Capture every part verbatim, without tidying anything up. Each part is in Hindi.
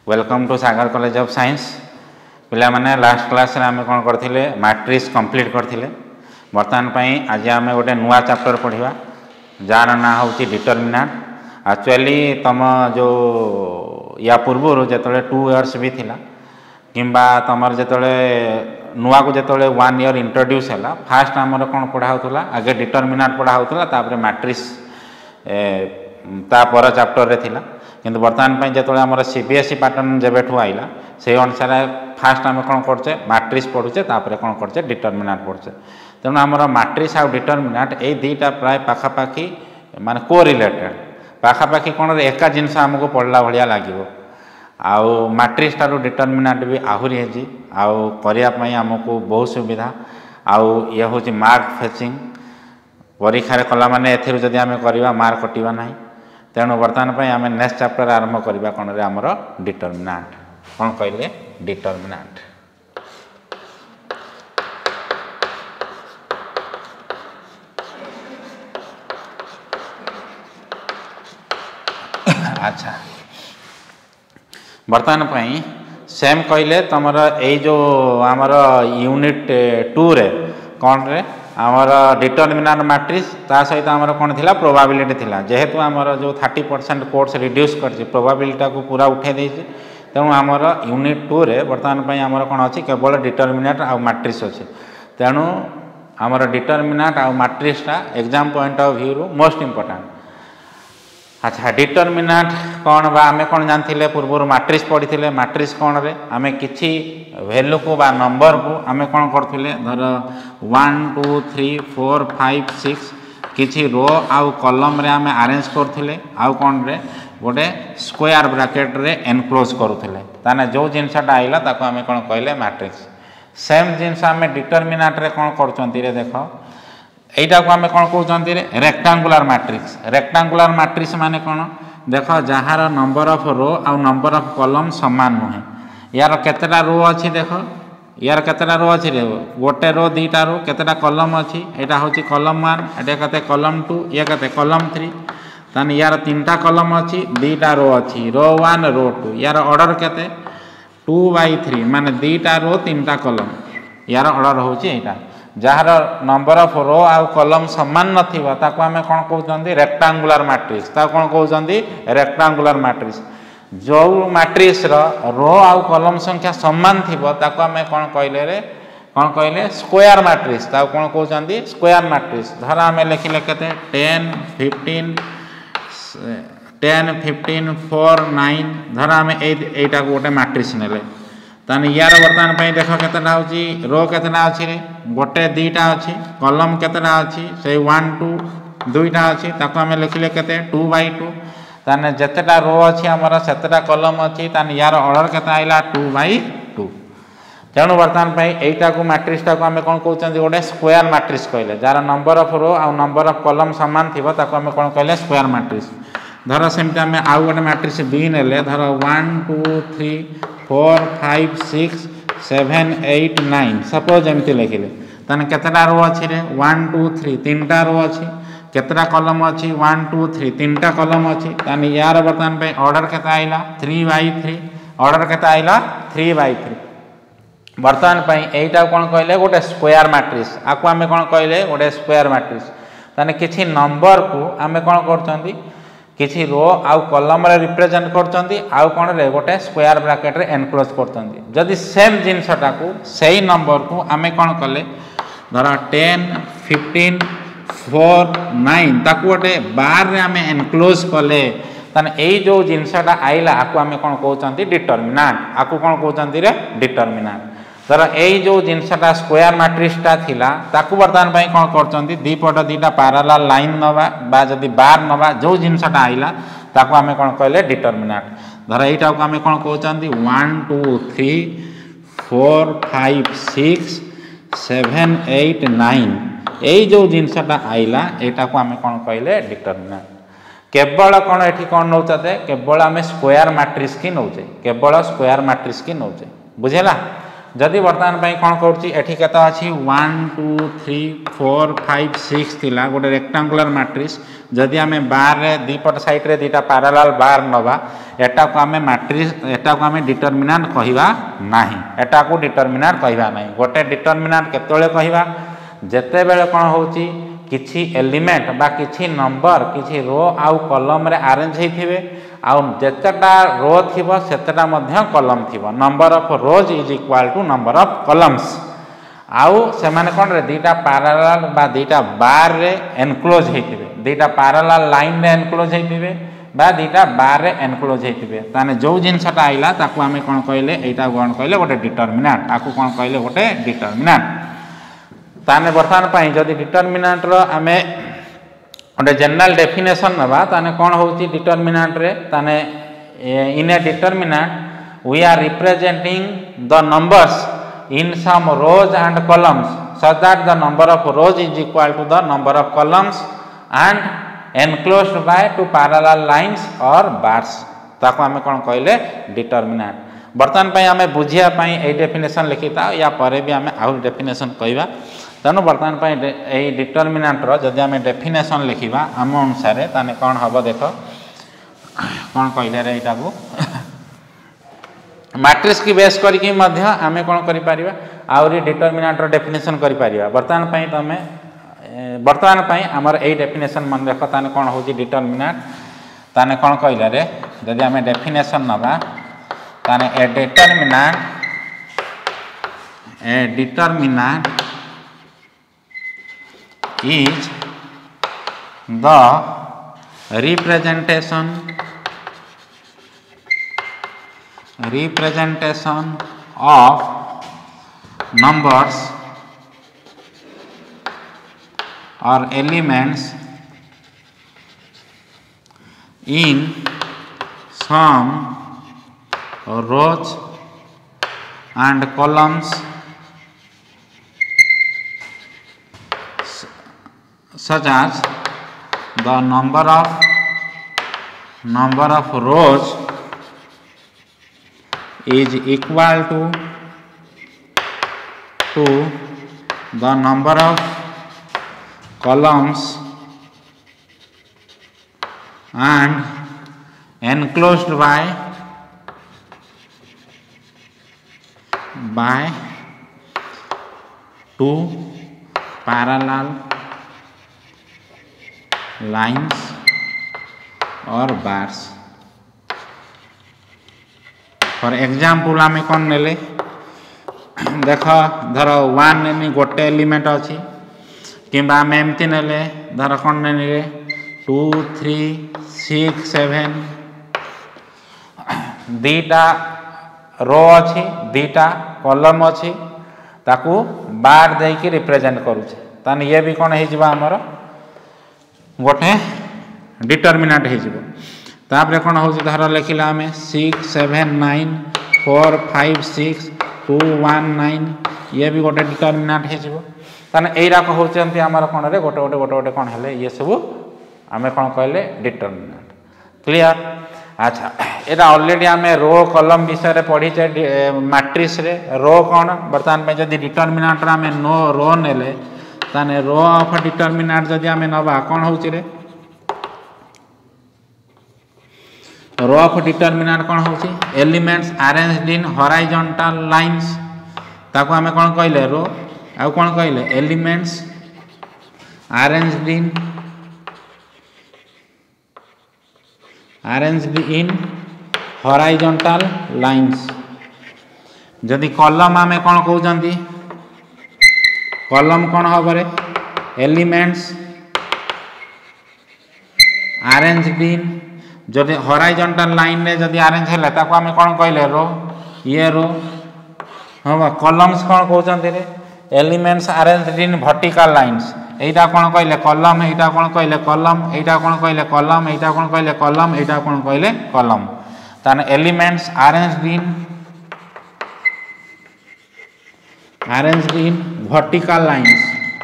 Welcome to Sagar college of science. पिला माने लास्ट क्लास रे आमे कोन करथिले मैट्रिक्स कंप्लीट करथिले। वर्तमान पई आज आमे गोटे नुआ चैप्टर पढिबा जार ना होची डिटरमिनेंट। एक्चुअली तम जो या पूर्व जेतले टू इयर्स भी थिला किंबा तमर जेतले नुआ को जेतले वन ईयर इंट्रोड्यूस हैला फास्ट आमर कोन पढा होतला आगे डिटरमिनेंट पढा होतला तापर मैट्रिक्स ता पर चैप्टर रे थिला। किंतु वर्तमान पे जो आम सीबीएसई पैटर्न जब आईला से अनुसार फास्ट आम कौन करचे मैट्रिक्स पढ़ुचे तापर कौन करचे डिटरमिनेंट पढ़ुचे। तेणु आमर मैट्रिक्स आउ डिटरमिनेंट ये दुईटा प्राय पाखापाखी माने को रिलेटेड पाखापाखी कौन एका जिनस आमको पढ़ला भाया लगे। आउ मैट्रिक्स ठार डिटरमिनेंट भी आहरी है आउ करने आमको बहुत सुविधा। आउ ये हूँ मार्क फेचिंग परीक्षा कला माने एथिरु जदि आमे करबा मार्क कटिबा नाही। तेणु बर्तमान पे आम नेक्स्ट चैप्टर आरंभ करबा कोन रे हमर डिटरमिनेंट कोन कहले डिटरमिनेंट। अच्छा बर्तमान पे सेम कहले तमर ए जो हमर यूनिट टू रे कोन रे आमर डिटरमिनेंट मैट्रिक्स ता सहित आमर कौन थिला प्रोबेबिलिटी थिला। जेहेतु आमर जो थर्टी परसेंट कोर्स रिड्यूस कर प्रोबेबिलिटी को पूरा उठे देछि तेणु आमर यूनिट टू रे वर्तमान पे आमर कौन अच्छी केवल डिटरमिनेंट आउ मैट्रिक्स अच्छे। तेणु आमर डिटरमिनेंट आउ मैट्रिक्सटा एग्जाम पॉइंट ऑफ व्यू रू मोस्ट इंपोर्टेंट। अच्छा डिटरमिनेंट कौन बा आमे कौन जानथिले पूर्व मैट्रिक्स पढ़ी थिले। मैट्रिक्स कौन रे आमे किछि वैल्यू को बा नंबर को आमे कौन करथिले धर one two three four five six किछि रो आउ कॉलम रे आमे अरेंज करथिले आउ कौन रे गोटे स्क्वायर ब्रैकेट रे एनक्लोज करूथिले। ताने जो जिनसटा आइला ताको आमे कौन कहले मैट्रिक्स। सेम जिनस आमे डिटरमिनेंट रे कौन करचंती रे देखो एटा को आमे कौन कहउचंती रे रेक्टेंगुलर मैट्रिक्स। रेक्टेंगुलर मैट्रिक्स माने कौन देख जार नंबर ऑफ रो आउ नंबर ऑफ कॉलम समान नुहे। यार केतेटा रो अच्छी देख यार केतेटा रो अच्छी रे गोटे रो दीटा रो केतेटा कॉलम अच्छी एटा होची कॉलम वन एटा केते कॉलम टू या केते कॉलम थ्री। ताने यार तीनटा कॉलम अच्छी दीटा रो अच्छी रो वन रो टू यार ऑर्डर केते टू बाई थ्री माने दीटा रो तीनटा कॉलम यार ऑर्डर होची एटा। जार नंबर ऑफ रो आउ कॉलम समान नथिबा ताको आमे कोन कहउचंदी रेक्टेंगुलर मैट्रिक्स। ता कोन कहउचंदी रेक्टेंगुलर मैट्रिक्स। जो मैट्रिक्स रो रो आउ कॉलम संख्या समान थिबो ताको आमे कोन कहले रे कोन कहले स्क्वायर मैट्रिक्स। ता कोन कहउचंदी स्क्वायर मैट्रिक्स। धर आमे लिखिले केते ten fifteen ten fifteen four nine धर आमे एटा को गोटे मैट्रिक्स नेले ताने यार वर्तमान पे देख केतेटा होची रो केतेटा अछि रे गोटे दीटा अछि कॉलम केतेटा अछि से वन टू दुईटा अछि ताको हमें लिखिले केते टू बाई टू। ताने जेतेटा रो अछि हमर सेतेटा कॉलम अछि ताने यार ऑर्डर केते आइला टू बाई टू। तेणु वर्तमान पे एटा को मैट्रिक्सटा को हमें कोन कहउचंदी गोटे स्क्वायर मैट्रिक्स कहले। जार नंबर ऑफ रो आ नंबर ऑफ कॉलम समान थिबो ताको हमें कोन कहले स्क्वायर मैट्रिक्स। धर सेमते हमें आउ गोटे मैट्रिक्स बी नेले धर one two three four five six seven eight nine suppose एमती लिखिले ताने केतेटा रो अछि रे वन टू थ्री तीनटा रो अछि केतेटा कॉलम अछि वन टू थ्री तीनटा कॉलम अछि ताने यार वर्तमान पे ऑर्डर केते आइला थ्री बाई थ्री ऑर्डर केते आइला थ्री बाई थ्री। वर्तमान पे एटा कोन कहले गोटे स्क्वायर मैट्रिक्स आको आमे कोन कहले गोटे स्क्वायर मैट्रिक्स। ताने किछि नंबर को आमे कोन करचंदी किछि रो आउ कॉलम रे रिप्रेजेंट करचंदी आउ कोन रे गोटे स्क्वायर ब्रैकेट रे एनक्लोज करचंदी। जदि सेम जिनसटा को सही नंबर को आमे कोन कले धर टेन फिफ्टीन फोर नाइन ताकू गोटे बार रे आमे एनक्लोज कले ताने एई जो जिनसटा आइला आको आमे कोन कहउचंदी डिटरमिनेंट आको कोन कहउचंदी रे डिटरमिनेंट। धर एई जो जिनसटा स्क्वायर मैट्रिक्सटा थिला ताकू वर्तमान पई कोन करचंदी दी पट दीटा पैरेलल लाइन नबा बा जदि बार नबा जो जिनसटा आइला ताकू आमे कोन कहले डिटरमिनेंट। धर एटा को आमे कोन कहउचंदी one two three four five six seven eight nine एई जो जिनसटा आइला एटा को आमे कोन कहले डिटरमिनेंट। केवल कोन एठी कोन नउचते केवल आमे स्क्वायर मैट्रिक्स की नउचे केवल स्क्वायर मैट्रिक्स की नउचे बुझेला। जदि बर्तमान कौन करुच्ची एठी केते अछि one two three four five six थिला गोटे रेक्टांगुलर मैट्रिक्स जदि आमे बार रे दीपट साइड रे दीटा पैरेलल बार नबा एटा को आमे मैट्रिक्स एटा को आमे डिटरमिनेंट कहिबा नाही एटा को डिटरमिनेंट कहिबा नाही गोटे डिटरमिनेंट केतोले कहिबा जेते बेले कोन होउची किछि एलिमेंट बा किछि नंबर किछि रो आउ कॉलम रे अरेंज हेथिबे आउ जेतेटा रो थिबो सेतेटा मध्य कॉलम थिबो number of rows is equal to number of columns आउ से माने कोन रे दीटा पैरेलल बा दीटा बार रे एनक्लोज हेथिबे दीटा पैरेलल लाइन रे एनक्लोज हेथिबे बा दीटा बार रे एनक्लोज हेथिबे ताने जो जिंसटा आइला ताकू आमे कोन कहले एटा कोन कहले गोटे डिटरमिनेंट आकू कोन कहले गोटे डिटरमिनेंट ताने बर्तमान पई जदि डिटरमिनेंट रो आमे गोटे जनरल डेफिनेशन नबा ताने कोन होउची डिटरमिनेंट रे ताने in a determinant we are representing the numbers in some rows and columns such that the number of rows is equal to the number of columns and enclosed by two parallel lines or bars ताको आमे कोन कहले डिटरमिनेंट बर्तमान पई आमे बुझिया पई ए डेफिनेशन लिखिता या परे भी आमे आउ डेफिनेशन कहबा तनो बर्तमान पई ए डिटरमिनेंट रो जदि आमे डेफिनेशन लिखिबा हम अनुसार ताने कोन हबो देखो कोन कहले रे एटा को मैट्रिक्स की बेस करके मध्य आमे कोन करि परिबा आउरी डिटरमिनेंट रो डेफिनेशन करि परिबा बर्तमान पई तमे बर्तमान पई हमर ए डेफिनेशन मन देखो ताने कोन होची डिटरमिनेंट ताने कोन कहले रे जदि आमे डेफिनेशन नबा ताने a determinant a determinant is the representation representation of numbers or elements in some rows and columns such as the number of number of rows is equal to to the number of columns and enclosed by by two parallel lines or bars for example आमे कोन नेले देखो धर वन नेमी गोटे एलिमेंट अछि किबा आमे एमति नेले धर कोन नेले टू थ्री सिक्स सेवन दीटा रो अछि दीटा कॉलम अछि ताकू बार दे के रिप्रेजेंट करू छे ताने ये भी कोन हे जिबा हमर गोटे डिटरमिनेंट हे जिवो तापरे कोन होउची धर लिखिला हमें six seven nine four five six two one nine ये भी गोटे डिटरमिनेंट हे जिवो ताने एरा को होचंती हमर कोन रे गोटे गोटे गोटे गोटे कोन हेले ये सब हमें कोन कहले डिटरमिनेंट क्लियर अच्छा एरा ऑलरेडी हमें रो कॉलम विषय रे पढ़ी छे मैट्रिक्स रे रो कोन बर्तमान में जदी डिटरमिनेंट रे हमें नो रो नेले ताने रो ऑफ डिटरमिनेंट जदी हमें नबा कोन होउची रे रो ऑफ डिटरमिनेंट कोन होउची elements arranged in horizontal lines ताको हमें कोन कहले रो आ कोन कहले elements arranged in arranged in horizontal lines जदी कॉलम हमें कोन कहउजंती कॉलम कोन होबरे एलिमेंट्स अरेंज्ड इन जदि हॉरिजॉन्टल लाइन रे जदि अरेंज हैला ताको हमें कोन कहले रो ये रो हबा कॉलम्स कोन कहउचंती रे elements arranged in vertical lines एटा कोन कहले कॉलम एटा कोन कहले कॉलम एटा कोन कहले कॉलम एटा कोन कहले कॉलम एटा कोन कहले कॉलम ताने elements arranged in arranged in vertical lines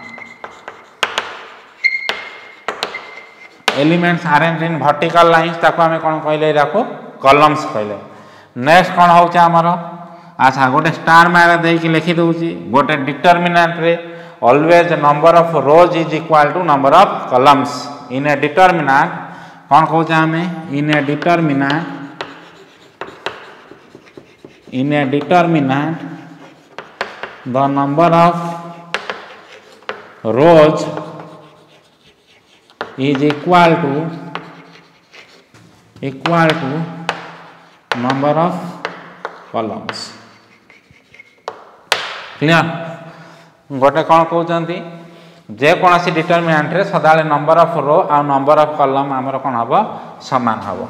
elements arranged in vertical lines ताको हमें कोन कहले राको कॉलम्स कहले नेक्स्ट कोन होउचे हमर अच्छा गोटे स्टार मारे देकी लिखि दउची गोटे डिटरमिनेंट रे always number of rows is equal to number of columns in a determinant कौन कहूचे हमें in a determinant in a determinant the number of rows is equal to equal to number of columns clear गोटे कौन कहते जेकोसी डिटरमिनेंट रे सदा नंबर ऑफ रो आ नंबर ऑफ कॉलम आमर कौन हम समान हम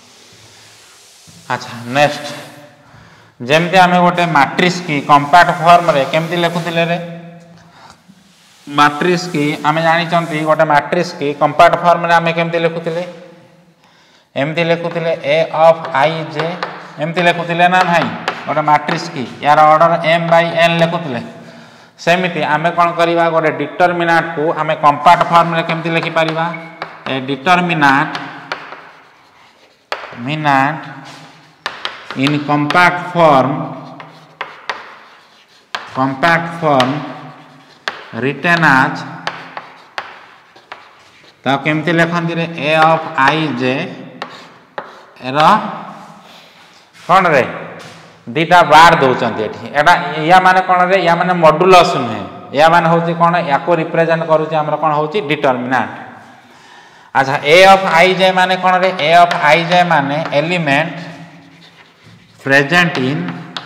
अच्छा नेक्स्ट जमती आम गोटे मैट्रिक्स की कंपैक्ट फॉर्म रे केमती लिखुले रे मैट्रिक्स की आम जानी गोटे मैट्रिक्स की कंपैक्ट फॉर्म रे आम केमती लिखुले एमती लिखुले ए ऑफ आई जे एमती लिखुले ना भाई गोटे मैट्रिक्स की यार ऑर्डर एम बाय एन लिखुले सेमिति आम कौन करवा गोटे डिटरमिनेंट को आम कंपैक्ट फॉर्म रे केमती लिखि परिबा ए डिटरमिनेंट मिनेंट in compact form compact form return आज तो केमती लिखती रे ए ऑफ आई जे रा कौन रे दीटा बार दौरान एटा या माने कौन रे या माने मॉड्यूलस नुहे या माने होची कौन या को रिप्रेजेंट करूची हमर कौन होची डिटरमिनेंट अच्छा ए ऑफ आई जे माने कौन रे ए ऑफ आई जे माने element present in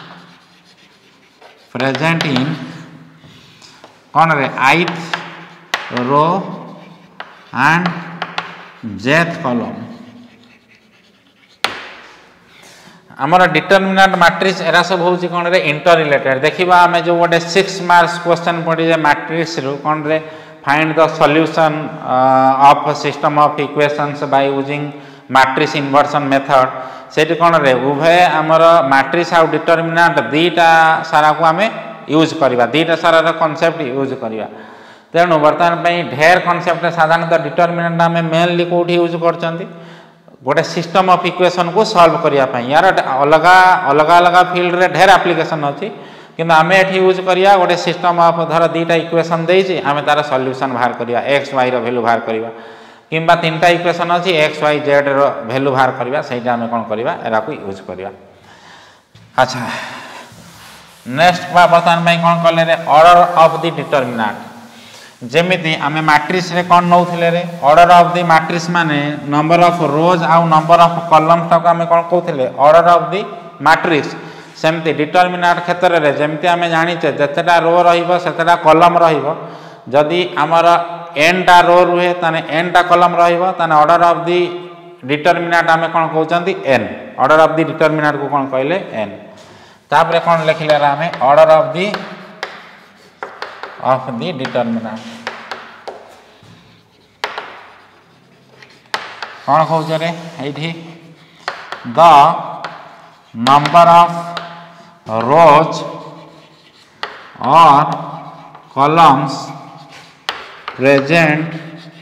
present in कौन रे ith row and jth column आमर डिटरमिनेंट मैट्रिक्स एरा सब होची कौन रे इंटर रिलेटेड देखिबा हमें जो गोटे सिक्स मार्क्स क्वेश्चन पड़ी जे मैट्रिक्स रो कौन रे find the solution of system of equations by using matrix inversion method सेठी कौन रे उभय आमर मैट्रिक्स आ डिटरमिनेंट दीटा सारा को आमे यूज करवा दीटा सारा कॉन्सेप्ट यूज करवा तेणु बर्तमान ढेर कॉन्सेप्ट साधारणतः डिटरमिनेंट आम मेनली कौटी यूज कर गोटे सिस्टम ऑफ इक्वेशन को सॉल्व करने यार अलग अलग अलग फील्ड रे ढेर एप्लिकेशन अच्छी किंतु आम ये यूज करिया गोटे सिस्टम ऑफ धर दीटा इक्वेशन देइछि आम तार सॉल्यूशन बाहर करिया एक्स वाई रो वैल्यू बाहर करिया किंबा तीन टा इक्वेशन अच्छी एक्स वाई जेड रो वैल्यू बाहर करिया सेटा आम कोन करिया एरा को यूज करिया अच्छा नेक्स्ट बर्तमान में कौन कले रे ऑर्डर ऑफ द डिटरमिनेंट जेमिति आमे मैट्रिक्स रे कौन नौथिले रे ऑर्डर ऑफ द मैट्रिक्स माने नंबर ऑफ रोज आ नंबर ऑफ कॉलम्स तक आमे कौन कहथिले ऑर्डर ऑफ द मैट्रिक्स सेमति डिटरमिनेंट क्षेत्र रे जेमिति आमे जानिचे जतेटा रो रहिबो सेतेटा कॉलम रहिबो जदि हमर n टा रो रुहे ताने n टा कॉलम रहिबो ताने ऑर्डर ऑफ द डिटरमिनेंट आमे कौन कहउचंती n order of the determinant को कौन कहले n तापरे कौन लिखले आमे order of the of the determinant कौन कहउछ रे एठी द नंबर ऑफ रोज और columns present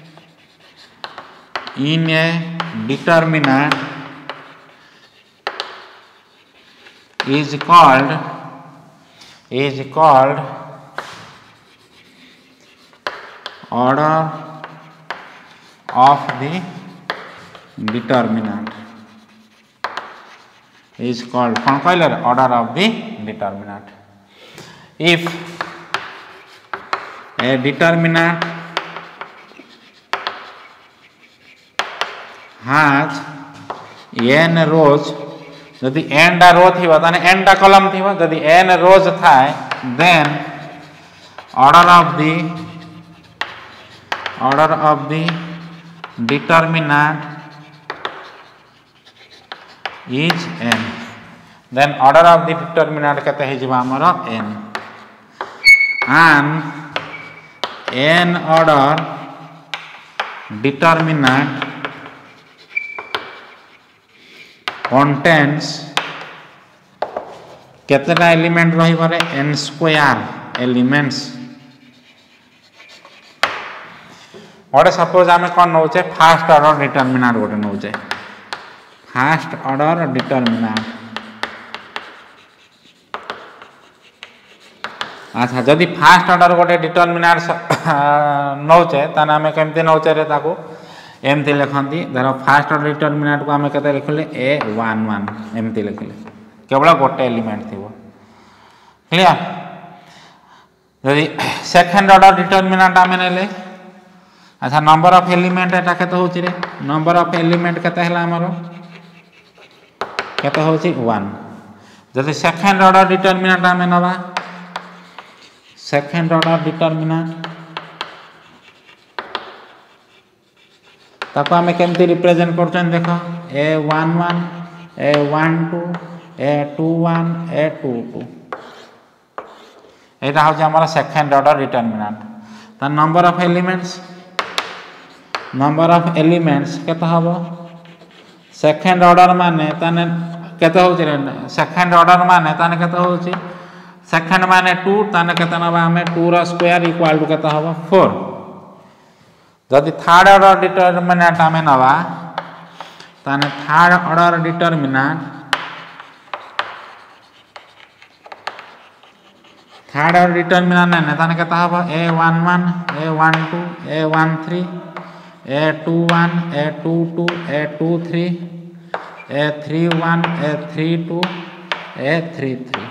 in a determinant is called is called order of the determinant is called कौन कहले order of the determinant if a determinant has n rows यदि n टा रो थी ताने n टा कॉलम थी यदि n रोज थाए then order of the order of the determinant is n then order of the determinant केते हे जिबा हमर n and n order determinant contains केतना एलिमेंट रही बारे n स्क्वायर एलिमेंट्स गोटे सपोज आम कौन नौचे फास्ट ऑर्डर डिटरमिनेंट गोटे नौचे फास्ट ऑर्डर डिटरमिनेंट अच्छा जदि फास्ट ऑर्डर गोटे डिटर्मिनाट नौचे ताने आम केमती नौचे रे ताको एमती लिखती धर फास्ट ऑर्डर डिटर्मिनाट को आम के लिखले ए वन वन एमती लिखले केवल गोटे एलिमेंट थी क्लियर। जदि सेकेंड ऑर्डर डिटर्मिनाट आम ने अच्छा नंबर ऑफ एलिमेंट एटा केते होची रे नंबर ऑफ एलिमेंट केते हला हमरो केते होची वन। जदि सेकेंड ऑर्डर डिटर्मिनाट आम नवा सेकेंड ऑर्डर डिटर्मिनाट ताको आम केमती रिप्रेजेंट करछन देखो a one one a one two a two one a two two एटा हो हमर सेकेंड ऑर्डर डिटर्मिनाट। ता number of elements number of elements केते हबो सेकेंड ऑर्डर माने ताने केते होची रे सेकेंड ऑर्डर माने ताने केते होची सेकेंड माने टू ताने केते नबा हमें टू रो स्क्वायर इक्वल टू केते हबो फोर। जदि थर्ड ऑर्डर डिटर्मिनाट आम नवा ताने third order determinant third order determinant ने ताने केते हबो a one one a one two a one three a two one a two two a two three a three one a three two a three three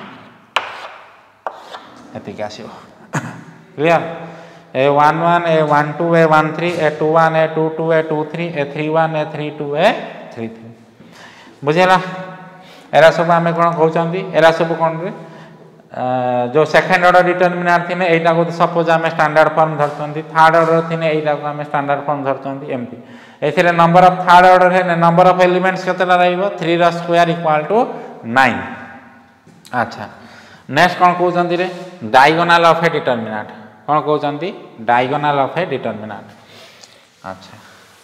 एतिक आसियो clear a one one a one two a one three a two one a two two a two three a three one a three two a three three बुझेला। एरा सब आम कौन कहते एरा सब कौन रे जो सेकेंड ऑर्डर डिटर्मिनाट थी एटा को सपोज आम स्टैंडर्ड फॉर्म धरते थर्ड ऑर्डर थी एटा को आम स्टैंडर्ड फॉर्म धरते एमती a number of third order है नंबर ऑफ एलिमेंट्स केतेटा रहइबो थ्री रो स्क्वायर इक्वल टू नाइन। अच्छा नेक्स्ट कौन कहते रे डायगोनल ऑफ ए डिटर्मिनाट कौन कहते डायगोनल ऑफ ए डिटर्मिनाट। अच्छा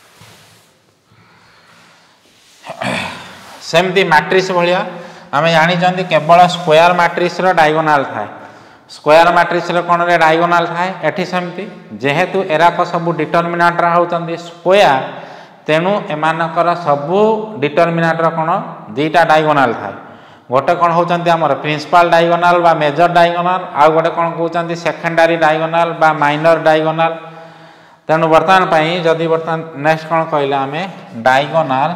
सेमती मैट्रिक्स भलिया आम जानी केवल स्क्वायर मैट्रिक्स रो डायगोनल थाए स्क्वायर मैट्रिक्स रो कौन रे डायगोनल थाए एठी सेमती जेहेतु एराक सब डिटर्मिनाट रा होचंदी स्क्वायर तेणु एमानकर सबू डिटर्मिनाट रो कौन दीटा डायगोनल थाए गोटे कौन होचंदी हमर प्रिंसिपल डायगोनल बा मेजर डायगोनल आ गोटे कौन कहउचंदी सेकेंडरी डायगोनल बा माइनर डायगोनल। तेणु वर्तमान पई जदि वर्तमान नेक्स्ट कौन कहला आमे डायगोनल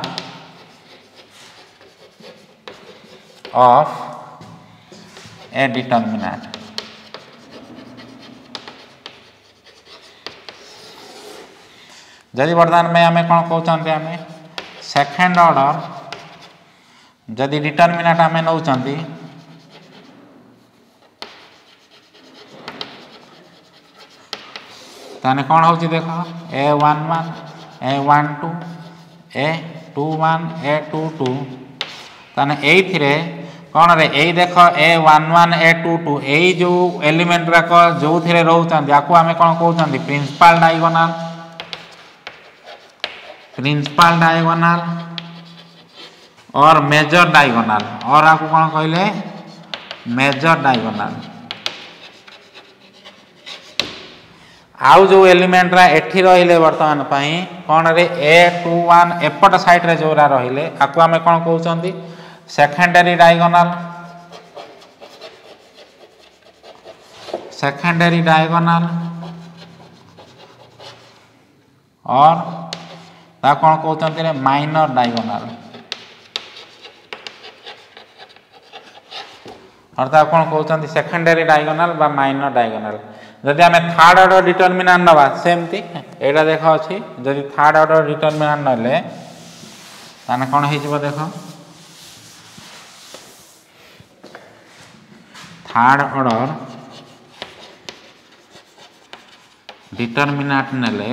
of a determinant जदि वर्तमान में आम कौन कहते आम सेकेंड ऑर्डर जदि डिटर्मिनाट आम नौ ताने कौन हो देख a one one a one two a two one a two two ताने एइथिरे कौन रे ए देख a one one a two two ए जो एलिमेंट राक जो थे रोचान आपको आम कौन कहते प्रिंसिपल डायगोनल प्रिंसिपल डायगोनल और मेजर डायगोनल और आपको कौन कहले मेजर डायगोनल। आउ जो एलिमेंट रा एठी रहिले वर्तमान पई कौन रे ए टू वन एपट साइड रे जोरा रहिले आपको आम कौन कहते सेकेंडरी डायगोनल सेकेंडरी डायगोनल और ता कौन कहते हैं माइनर डायगोनल और ता कौन कहते सेकेंडरी डायगोनल बा माइनर डायगोनल। जदि आम थर्ड ऑर्डर डिटर्मिनाट नवा सेमती एटा देख अच्छी जदि थर्ड ऑर्डर डिटर्मिनाट नले ताने कौन हो देख थर्ड ऑर्डर डिटर्मिनाट नेले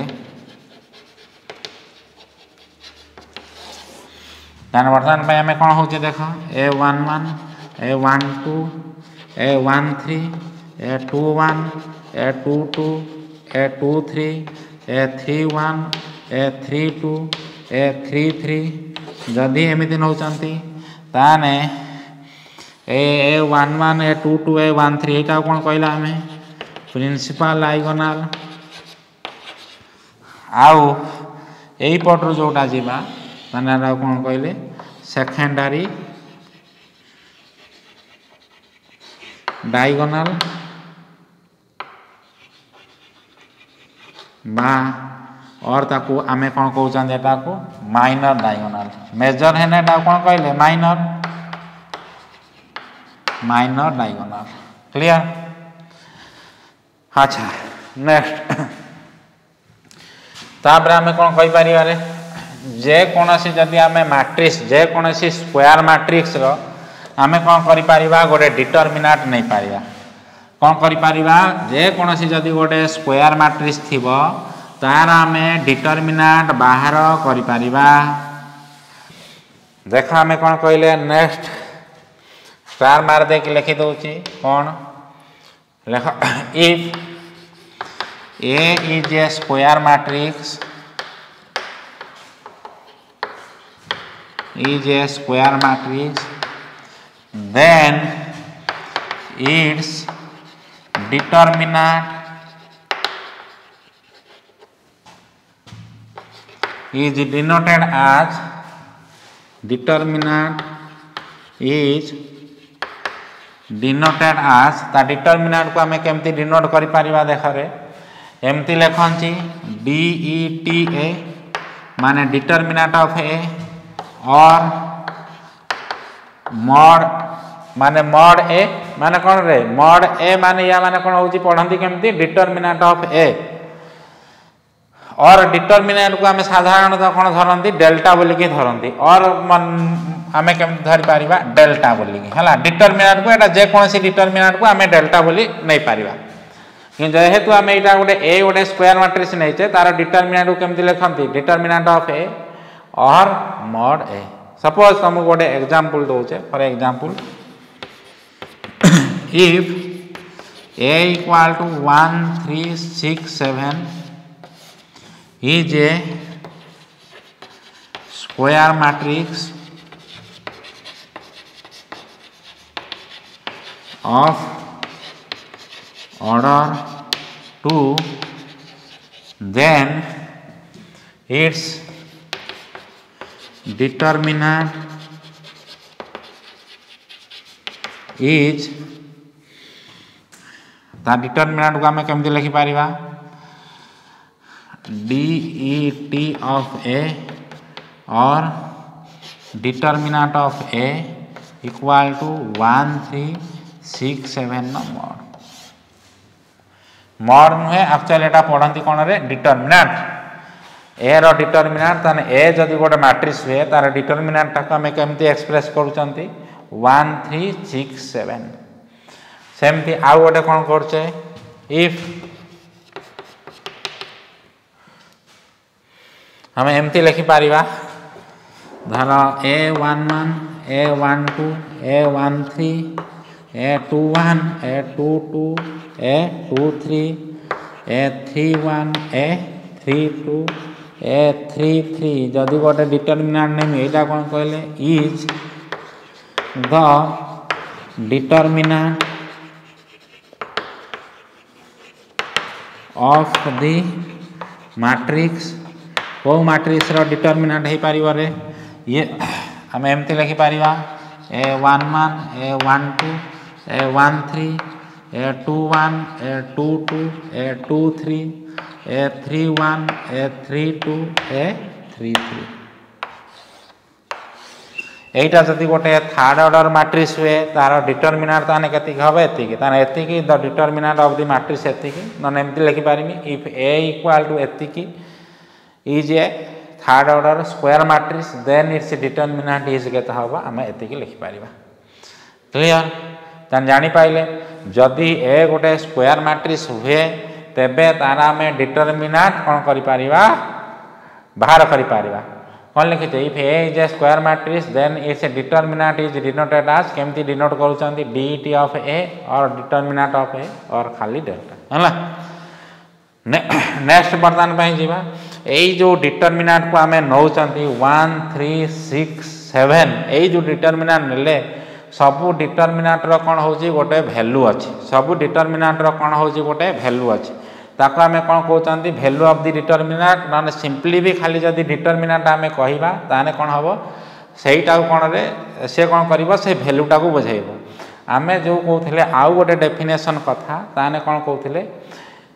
ताने वर्तमान पे आम कौन हो देख a one one a one two a one three a two one a two two a two three a three one a three two a three three जदि एमती नौचंती ताने ए a one one a two two a one three एटा कौन कहला आम प्रिंसिपल डायगोनल आउ यही पटरू जोटा जीवा ताने कौन कहले सेकेंडरी डायगोनल बा और ताकू आमे कौन कहते एटा को माइनर डायगोनाल मेजर है ना कौन कहले माइनर माइनर डायगोनाल क्लियर। अच्छा नेक्स्ट तापर आमे कौन कहि परिबारे जे कोनोसी जदि आमे मैट्रिक्स जे कोनोसी स्क्वायर मैट्रिक्स रो आमे कौन करि परिबा गोटे डिटरमिनेंट नहीं पारिबा कौन करि परिबा जे कोनोसी जदि गोटे स्क्वायर मैट्रिक्स थिबो तार आमे डिटरमिनेंट बाहर करि परिबा। देखा आमे कौन कहले नेक्स्ट स्टार मार दे के लिखि दोची कौन लेख if A is a square matrix is a square matrix then its determinant is denoted as determinant is denoted as ता determinant को हमें केमती डिनोट करि परिबा देखरे एमती लिखी डी ई टी ए माने डिटरमिनेंट ऑफ ए और मॉड माने मॉड ए माने कौन रे मॉड ए माने या माने कौन होची पढ़ंती केमती determinant of A or determinant को आमे साधारणतः कौन धरंती डेल्टा बोली के धरंती और आमे केमती धरि पारिबा डेल्टा बोली हला डिटरमिनेंट को एटा जे कोनसी डिटरमिनेंट को आमे डेल्टा बोली नहीं पारिबा जेहेतु आम यहाँ गोटे ए गोटे स्क्वायर मैट्रिक्स नहीं तार डिटरमिनेंट को केमती लिखती डिटरमिनेंट ऑफ ए और मॉड ए सपोज तुमको गोटे एग्जांपल दौचे for example if a equal to one three six seven is a square matrix of order two then its determinant is ता डिटरमिनेंट को आमे केमती लिखि पारिबा D E T of A or determinant of A equal to one three six seven number mod नुहे एक्चुअली एटा पढ़ंती कौन रे डिटरमिनेंट ए रो डिटरमिनेंट ताने ए जदि गोटे मैट्रिक्स हुए तार डिटरमिनेंट टाको आमे केमती एक्सप्रेस करूचंती वन थ्री सिक्स सेवन सेमती आउ गोटे कौन करछे इफ हमें एमती लिखि पारिबा धर a one one a one two a one three a two one a two two a two three a three one a three two a three three जदि गोटे डिटरमिनेंट नहीं यहाँ कौन कहले is the determinant of the matrix को मैट्रिक्स रो डिटरमिनेंट हो पार ये आम एमती लिखि पारिबा a one one a one two a one three a two one a two two a two three a three one a three two a three three एटा जदि गोटे थर्ड ऑर्डर मैट्रिक्स हुए तार डिटरमिनेंट ताने केति हबे एतिकी ताने एतिकी the determinant of the matrix एतिकी नन एमती लिखि पारिमी इफ ए इक्वल टू एतिकी is a third order square matrix then its determinant is केते हबा आमे एतिकी लिखि पारिबा क्लियर तान जानि पाइले जदि ए गोटे स्क्वायर मैट्रिक्स हुए तेबे तारा में डिटरमिनेंट कौन करि पारिबा बाहर करि पारिबा कौन लिखि if a is a square matrix then its determinant is denoted as केमती डिनोट करूचंती dt of A or determinant of A और खाली डेल्टा हला नेक्स्ट बर्तन पई जीवा एई जो डिटरमिनेंट को आमे नौचंती वन थ्री सिक्स सेवन एई जो डिटरमिनेंट नेले सबू डिटरमिनेंट रो कौन होची गोटे वैल्यू अच्छी सबू डिटरमिनेंट रो कौन होची गोटे वैल्यू अच्छी ताको आमे कौन कहते वैल्यू ऑफ द डिटरमिनेंट ना सिंपली भी खाली जदि डिटरमिनेंट आमे कहबा ताने कौन हबो सेईटा कौन रे से कौन करिवो से वैल्यूटा को बुझाइबो आमे जो कहउथिले आउ गोटे डेफिनेशन कथा ताने कौन कहउथिले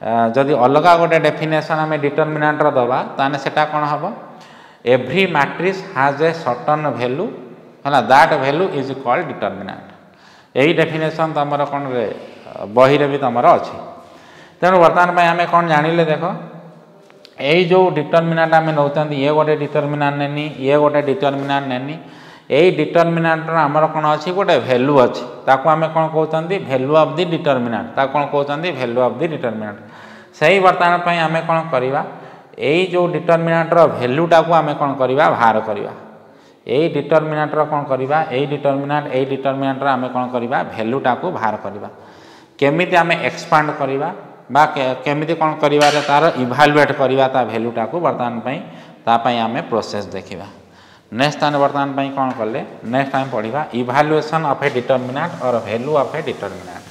जदि अलग गोटे डेफिनेशन आम डिटरमिनांटर दबा ताने सेटा कौन हम every matrix has a certain value है that value is called determinant यही डेफिनेशन तुम कौन रे बही रे भी तुम अच्छी तेणु बर्तमान आम कौन जानिले देख यही जो डिटरमिनांट आम नौ ये गोटे डिटरमिनांट नेनी ये गोटे डिटरमिनांट नेनी यही डिटरमिनांट आमर कौन अच्छी गोटे भैल्यू अच्छी ताको आम कौन कहते भैल्यू ऑफ द डिटरमिनांट ताको कौन कहते भैल्यू ऑफ द डिटरमिनांट सही बर्तमान आम कौन करवा यही जो डिटरमिनांटर भैल्यूटा को आम कौन करवा बाहर करवा यही डिटरमिनांटर कौन करवा यही डिटरमिनांट यही डिटरमिनांटर आम कौन करवा भैल्यूटा को बाहर करवा केमिति आम एक्सपांड करवा बा केमिति कौन करिवार तार इभालुएट करवा ता भैल्यूटा को बर्तमान पई तापाई आम प्रोसेस देखा नेक्स्ट आम बर्तमान पई कौन कले नेक्स्ट आम पढ़ा इभालुएशन ऑफ ए डिटरमिनांट और value of a determinant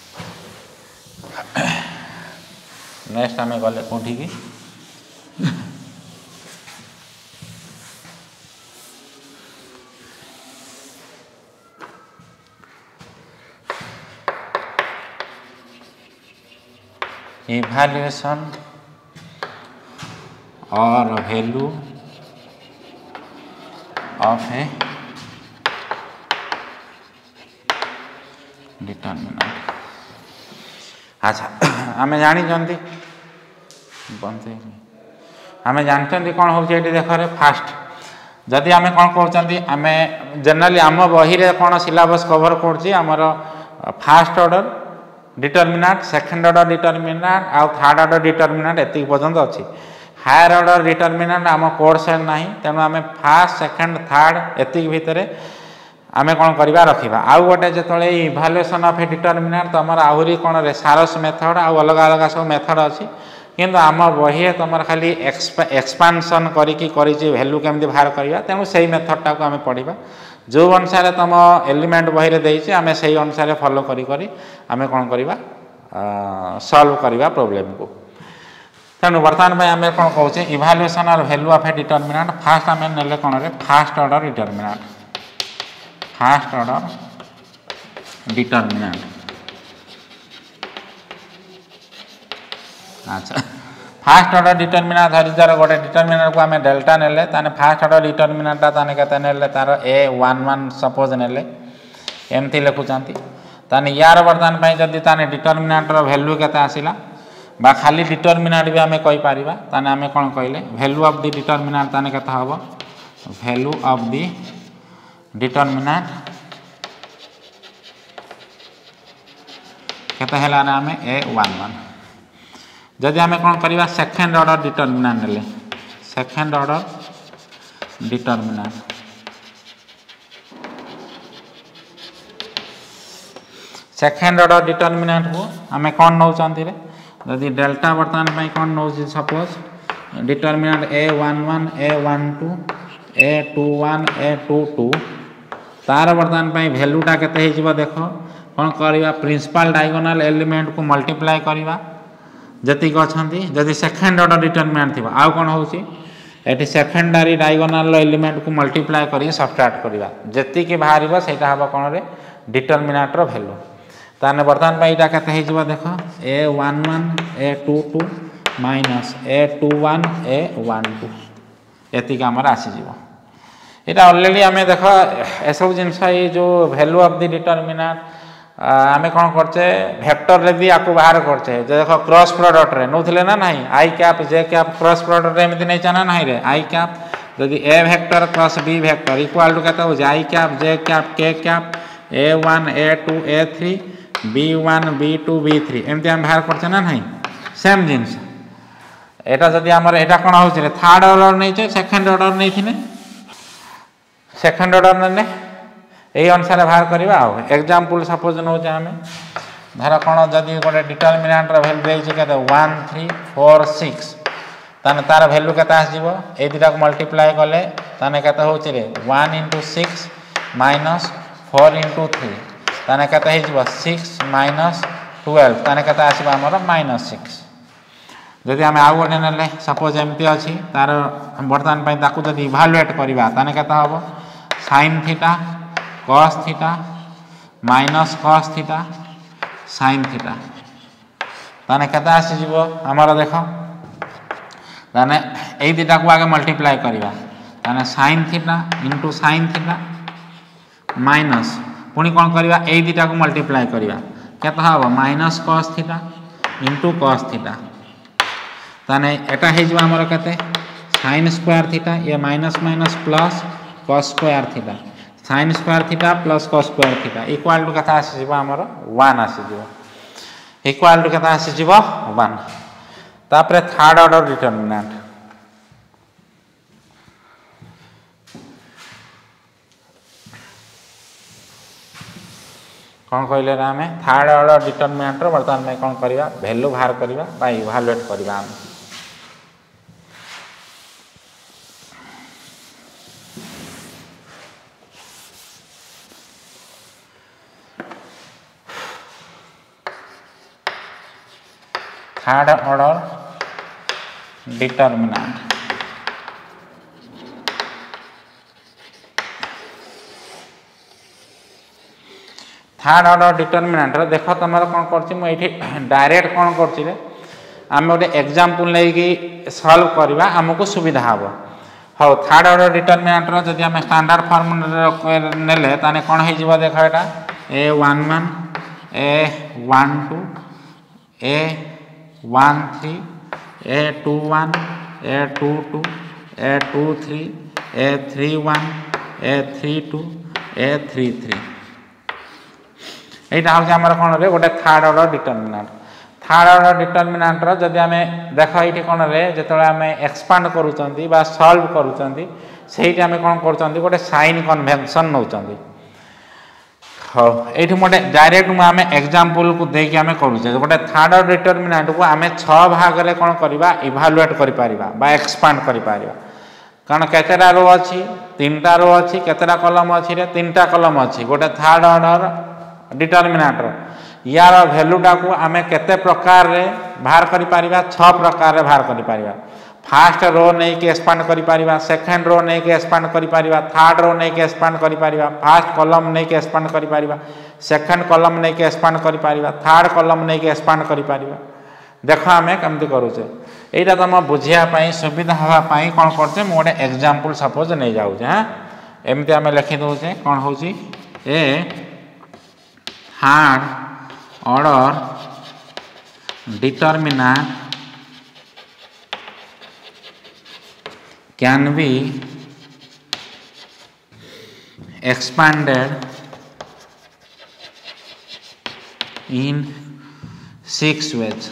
next आम गले कौटी की evaluation or value of A determinant अच्छा आम जानी बंद आम जानते कौन हो देख रे फास्ट जदि आम कौन कहते आम जनरली आम बही रे कौन सिलेबस कवर कर first order determinant second order determinant आउ थर्ड ऑर्डर डिटरमिनांट एति पर्यंत अच्छी हायर ऑर्डर डिटरमिनांट आम कोर्स नहीं तेणु आम फास्ट सेकेंड थर्ड एति भितर आम कौन करवा रखा आउ गोटे जो इवैल्यूएशन ऑफ ए डिटरमिनांट तुम आहरी कौन रेसारस मेथड आउ अलग अलग सब मेथड अच्छी किंतु आम बही तुम खाली एक्सपांशन करी वैल्यू केमती बाहर करवा तेणु से मेथडटा को आम पढ़ा जो अनुसार तुम एलिमेंट बही देती आम से अनुसार फॉलो करी करी आम कौन करवा सॉल्व करवा प्रॉब्लम को तेणु बर्तमान में आम कौन कहे evaluation or value of a determinant first आम नेले कौन रे first order determinant first order determinant अच्छा फास्ट ऑर्डर डिटरमिनांट धरी तार गोटे डिटरमिनांट को आम डेल्टा नेले ताने फास्ट ऑर्डर डिटरमिनांटा ताने केते नेले तार ए वन वन सपोज नेले एमती लिखुचंती ताने यार बर्तमान पई जदी ताने डिटरमिनांटर वैल्यू केते आसिला बा खाली डिटरमिनांट भी आम कहि पारिबा ताने आम कोन कहले वैल्यू ऑफ द डिटरमिनांट ताने केते हबो वैल्यू ऑफ द डिटरमिनांट केते हला आम ए वन वन जदि आम कौन करवा सेकेंड ऑर्डर डिटरमिनांट ले second order determinant second order determinant को आम कौन नौ रे जदि डेल्टा बर्तमान में कौन नौ suppose determinant a one one a one two a two one a two two तार बर्तमान में वैल्यूटा केते हो देख कौन करवा प्रिंसिपल डायगोनल एलिमेंट को मल्टीप्लाई करवा जतिक अच्छा जदि सेकेंड ऑर्डर डिटरमिनांट थी आउ कौन होती सेकेंडरी डायगोनल एलिमेंट को मल्टीप्लाई कर सबट्रैक्ट करवा जी बाहर से हम कौन रे डिटरमिनांटर वैल्यू ताने बर्तमान में यहाँ के देख a one one a two two minus a two one a one two एतिक आमर आसीज यहाँ अलरेडी आम देख एसबू जिनस ये जो वैल्यू ऑफ द डिटरमिनांट आम कौन करचे वेक्टर रे भी आपको बाहर करचे देख क्रॉस प्रोडक्ट रे नौथिले ना नहीं i cap j cap cross product रे एमती नहीं चाना नहीं रे आई कैप जदि a vector plus b vector equal to केते हो i cap j cap k cap a one a two a three b one b two b three एमती आम बाहर करचे ना नहीं सेम जिनस एटा जदि आमर एटा कोन होछ रे थर्ड ऑर्डर नहीं छे सेकंड ऑर्डर नहीं थिने सेकंड ऑर्डर ने यही अनुसार बाहर करवा एग्जाम्पल सपोज नौ आम धर कौन जदि गोटे डिटरमिनांटर वैल्यू देते वन थ्री फोर सिक्स ताने तार वैल्यू केते आसीबो ए दुटा को मल्टीप्लाई कले ताने केते होछि रे one into six minus four into three ताने केते होइबो सिक्स माइनस ट्वेल्व ताने केते आसीबो हमर माइनस सिक्स जदि आम आउ गोटे नेले सपोज एमती अच्छी तार बर्तमान पई ताकू जदि इवैल्यूएट करबा ताने केते हबो sin theta cos theta minus cos theta sin theta ताने केते आसी जीवो हमर देखो ताने ए दिटा को आगे मल्टीप्लाई करिवा ताने sin theta into sin theta minus पुनी कोन करिवा ए दिटा को मल्टीप्लाई करिवा केते हबो minus cos theta into cos theta ताने एटा हे जीवा हमर केते sin स्क्वायर थीटा ये minus minus plus cos square theta sin square theta plus cos square theta equal to केते आसी जीवा हमर वन आसी जीवा इक्वल टू केते आसी जीवा वन तापरे थर्ड ऑर्डर डिटरमिनेंट कौन कहले रे हमें थर्ड ऑर्डर डिटरमिनेंट रो वर्तमान में कौन करिवा वैल्यू बाहर करिवा बा इवैल्यूएट करिवा हम third order determinant third order determinant रे देखो तमरा कोन करछि म एठी डायरेक्ट कोन करछि रे हम ओटे एग्जांपल नै कि सॉल्व करबा हमको सुविधा हबो हो थर्ड ऑर्डर डिटरमिनेंट रो जदि हम स्टैंडर्ड फॉर्मूला नेले ताने कोन हे जिवो देखो एटा a one one a one two a one three a two one a two two a two three a three one a three two a three three एटा हो हमर कोन रे गोटे third order determinant third order determinant रो जदि हमें देखो एठी कोन रे जेतले हमें एक्सपांड करूचंती बा सॉल्व करूचंती सेही हमें कोन करचंती गोटे साइन कन्वेंशन नउचंती हो एठी मोटे डायरेक्ट में एग्जांपल को देके आमे करूचे गोटे थर्ड ऑर्डर डिटरमिनेंट को आमे छ भाग रे कोन करबा इवैल्यूएट करि पारिबा बा एक्सपांड करि पारिबा कारण केतेरा रो अछि तीनटा रो अछि केतेरा कॉलम अछि रे तीनटा कॉलम अछि गोटे थर्ड ऑर्डर डिटरमिनेंट रो यार वैल्यू टा को आमे केते प्रकार रे बाहर करि पारिबा छ प्रकार रे बाहर करि पारिबा फर्स्ट रो नै के एक्सपांड करि पारिबा सेकंड रो नै के एक्सपांड करि पारिबा थर्ड रो नै के एक्सपांड करि पारिबा फर्स्ट कॉलम नै के एक्सपांड करि पारिबा सेकंड कॉलम नै के एक्सपांड करि पारिबा थर्ड कॉलम नै के एक्सपांड करि पारिबा देखो हमें केमति करूचे एटा तम बुझिया पई सुविधा हवा पई कोन करते मोडे एग्जांपल सपोज नै जाउ जे हां एमति हमें लिखि दोचे कोन होची a third order determinant can be expanded in six ways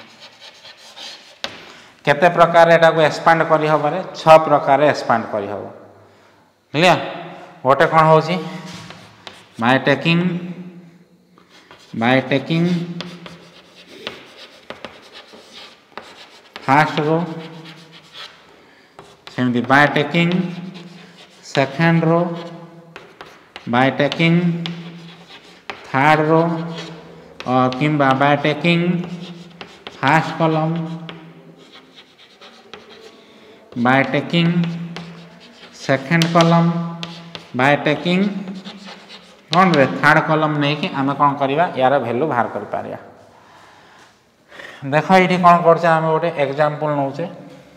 केते प्रकार एटा को एक्सपांड करी हबारे छ प्रकार एक्सपांड करी हबो क्लियर गोटे कोन होची by taking by taking first row by taking second row by taking third row or kimba by taking first column by taking second column by taking कौन रे थर्ड कॉलम नहीं कि आमे कौन करिवा यार वैल्यू बाहर कर पारिया देखो एठी कौन करछे आमे गोटे एग्जांपल नउचे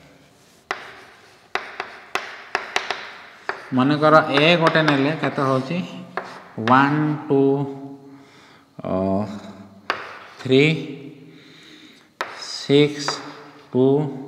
मन कर ए गोटे नेले केते होची one two three six two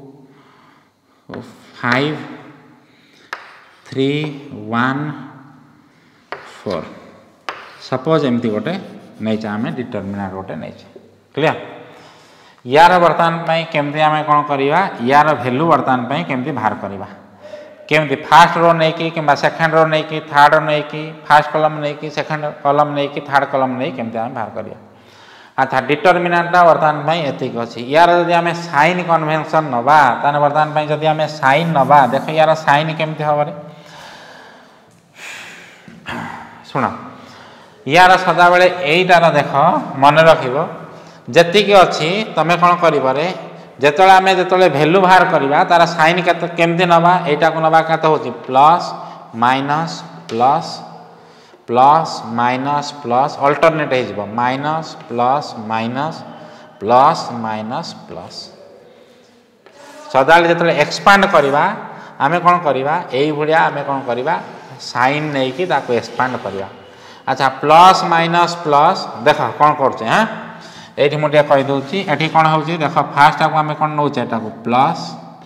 five three one four suppose एमती गोटे नहीं आम डिटरमिनेंट गोटे नहीं क्लियर यार बर्तमान केमती आम कौन करवा यार वैल्यू बर्तमान केमती बाहर करवा केमती फास्ट रो नहीं कि किंबा सेकंड रो नहीं कि थर्ड रो नहीं कि फास्ट कॉलम नहीं कि सेकंड कॉलम नहीं कि थर्ड कॉलम नहीं केमती आम बाहर करिया अच्छा डिटरमिनेंट बर्तमान एतिक अच्छी यार जदि आम साइन कन्वेंशन नवा ताने बर्तमान जदि आम साइन नवा देख यार साइन केमती हम शुण यार सदा बेले एटार देख मन रख जी अच्छी तुम कौन कर जेतले आमे जेतले वैल्यू बाहर करबा तारा साइन केते केमती नबा एटा को नबा केते होची plus minus plus plus minus plus alternate हे जबो minus plus minus plus minus plus सदाବେଳେ ଯେତେବେଳେ एक्सपांड करवा आमे कौन करवा यही भाया आमे कौन करवा साइन नहीं कि ताको एक्सपांड करवा। अच्छा प्लस माइनस प्लस देख कौन करछे हां एठी मुझे कहि दउची एठी कौन होउची देख फास्ट को आमे कौन नउचे एटा को plus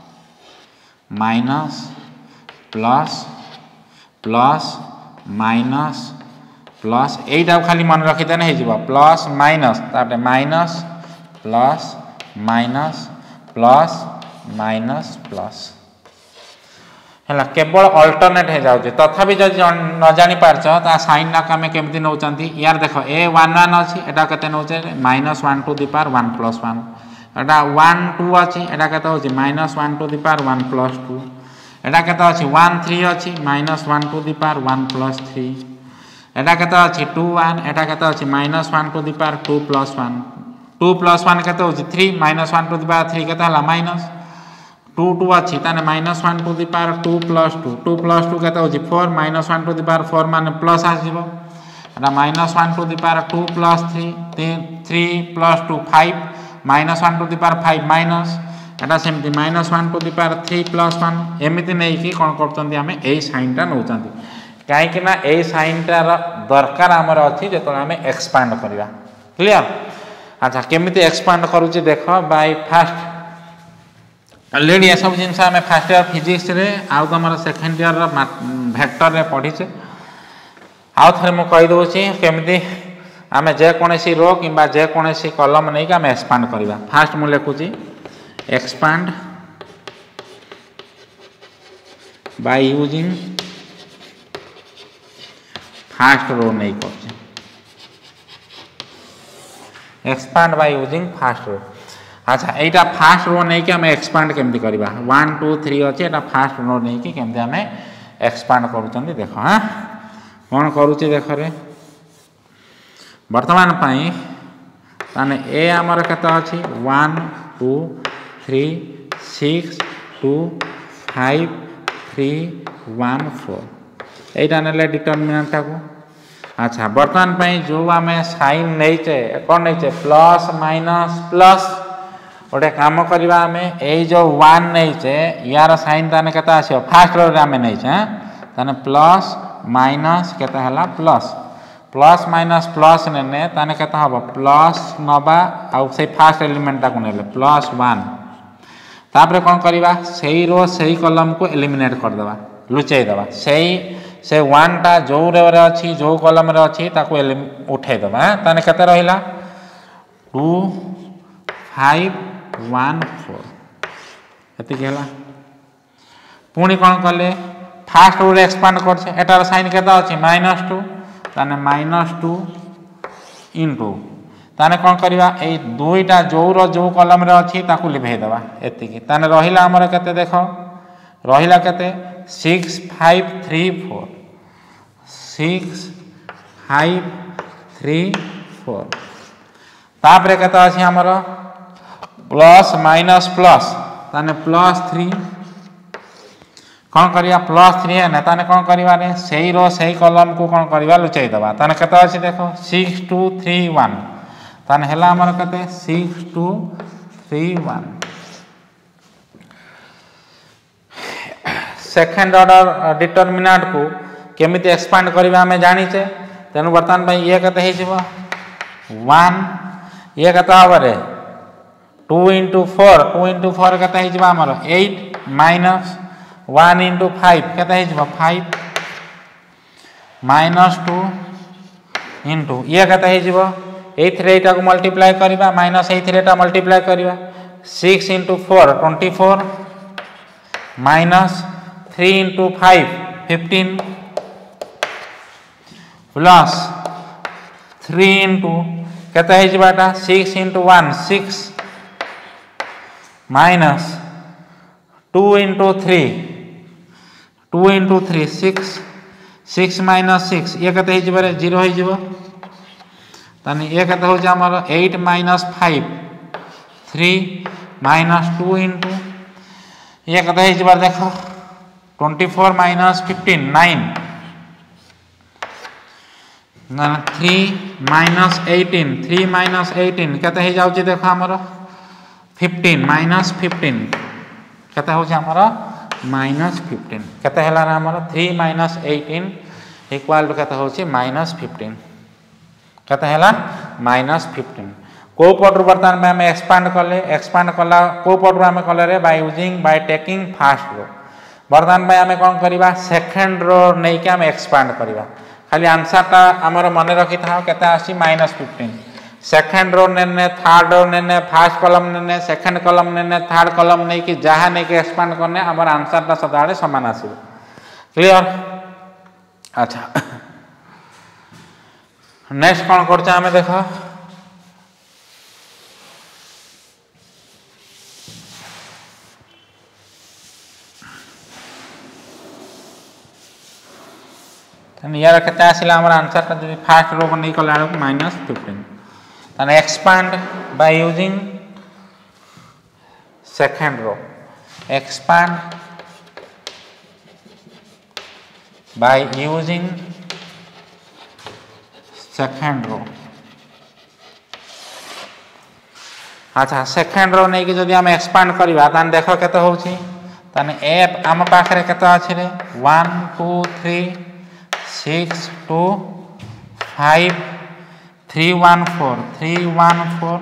minus plus plus minus plus एटा खाली मन रखी देने हे जिवो प्लस माइनस तापरे minus plus minus plus minus plus है केवल अल्टरनेट हो जाए तथापि जब न जानी पार्छ ता साइन ना आम केमती नौचंती यार देख ए वन वन अच्छी एटा केते नौचे minus one to the power one plus one एटा वन टू अच्छी एटा केते होची minus one to the power one plus two एटा केते अच्छी वन थ्री अच्छी minus one to the power one plus three एटा केते अच्छी टू वन एटा केते अच्छी minus one to the power two plus one two plus one केते होची three minus one to the power three केते हला माइनस टू टू अच्छी ताने minus one to the power two plus two two plus two केते होची four minus one to the power four माने प्लस आसीबो एटा minus one to the power two plus three three plus two five minus one to the power five minus एटा सेमती minus one to the power three plus one एमिति नै कि कोन करतंती हमें एई साइन टा नउचंती काहे कि ना एई साइन टा दरकार हमर अछि जेतो हमें एक्सपांड करबा क्लियर। अच्छा केमिति एक्सपांड करूची देखो बाय फास्ट ऑलरेडी ये सब जिनस आम फास्ट ईयर फिजिक्स रे आउ तुम सेकेंड ईयर वेक्टर रे पढ़ी से आउ थे मुझे कहीदे केमी आम जेकोसी रो कि जेकोसी कलम नहीं आम एक्सपांड करवा फास्ट मुझे लिखुची expand by using first row नहीं कर expand by using first row. अच्छा यहाँ फास्ट रो नहीं कि आम एक्सपांड केमती करवा वन टू थ्री अच्छे यहाँ फास्ट रो नहीं कि केमती आम एक्सपांड करुँच देख हाँ कौन करुचे देख रे वर्तमान पाई ताने ए आमर केते अछि one two three six two five three one four यहाँ ने डिटरमिनेंट को। अच्छा वर्तमान पाई जो आम साइन नहींचे कौन नहींचे प्लस माइनस प्लस गोटे काम करवा आम यही जो वन नहींचे यार साइन ताने केते आसीबो फास्ट रो रे आम नहींचे ताने प्लस माइनस केते हला प्लस प्लस माइनस प्लस नेने ताने केते हबो प्लस नबा आ से फास्ट एलिमेंट ता को नेले प्लस वन तापरे कोन करवा सेही रो सेही कॉलम को एलिमिनेट कर देबा लुचै देबा सेही से वन टा जो रो रे अछि जो कॉलम रे अछि ताको उठै देबा ताने केते रहिला टू फाइव वन फोर एति गेला पुणी कौन कले फास्ट रो एक्सपांड करछे एटार साइन केता अछि माइनस टू ताने माइनस टू इनटू ताने कौन करवा ए दुईटा जो रो जो कॉलम रे अछि ताकू लिभे देबा एति की ताने रहिला हमर केते देखो रहिला केते six five three four six five three four तापरे केता अछि हमर प्लस माइनस प्लस ताने प्लस थ्री कौन करिया प्लस थ्री है ना ताने कौन करिवा रे सही रो सही कॉलम को कौन करिवा लुचाई देबा ताने केते अछि देखो सिक्स टू थ्री वन ताने हला हमर केते six two three one second order determinant को केमिति एक्सपांड करबा हमें जानी छे तेनु वर्तमान भाई ये केते हे जिवो वन ये केते हबो रे two into four two into four केते हे जिवो हमर eight minus one into five केते हे जिवो फाइव माइनस टू इंटू ये केते हे जिवो एट रे एटा को मल्टीप्लाई करबा माइनस एट रे एटा मल्टीप्लाई करबा six into four twenty four minus three into five fifteen plus three into केते हे जिबाटा six into one six minus two into three two into three six six minus six ये केते हे जिबारे जीरो हे जिवो ताने ये केते हो जा हमर eight minus five three minus two into ये केते हे जिबार देखो twenty four minus fifteen nine ना three minus eighteen three minus eighteen केते हो जाउची देखो हमर फिफ्टीन माइनस फिफ्टीन केते हो हमर माइनस फिफ्टीन केते हला हमर three minus eighteen equal to केते हो माइनस फिफ्टीन केते हला माइनस फिफ्टीन को पटरु बर्तमान में हम एक्सपांड कले एक्सपांड कला को पटरु हम कले रे by using by taking first row बर्तमान में हम कोन करबा सेकंड रो नै के हम एक्सपांड करबा खाली आंसर ता हमर मन रखि था केते आसी माइनस फिफ्टीन सेकंड रो ने ने थर्ड रो ने ने फर्स्ट कॉलम ने ने सेकंड कॉलम ने ने थर्ड कॉलम नै कि जहा नै के एक्सपांड करने हमर आंसर ता सदाळे समान आसी क्लियर अच्छा नेक्स्ट कोन करछा हमें देखो यार केते आसिला हमर आंसर ता जदि फर्स्ट रो को नै कला माइनस फिफ्टीन तने expand by using second row expand by using second row अच्छा सेकंड रो नै कि जदि हम एक्सपांड करबा तने देखो केते होउची तने एफ हम पाखरे केते अछि रे one two three six two five three one four three one four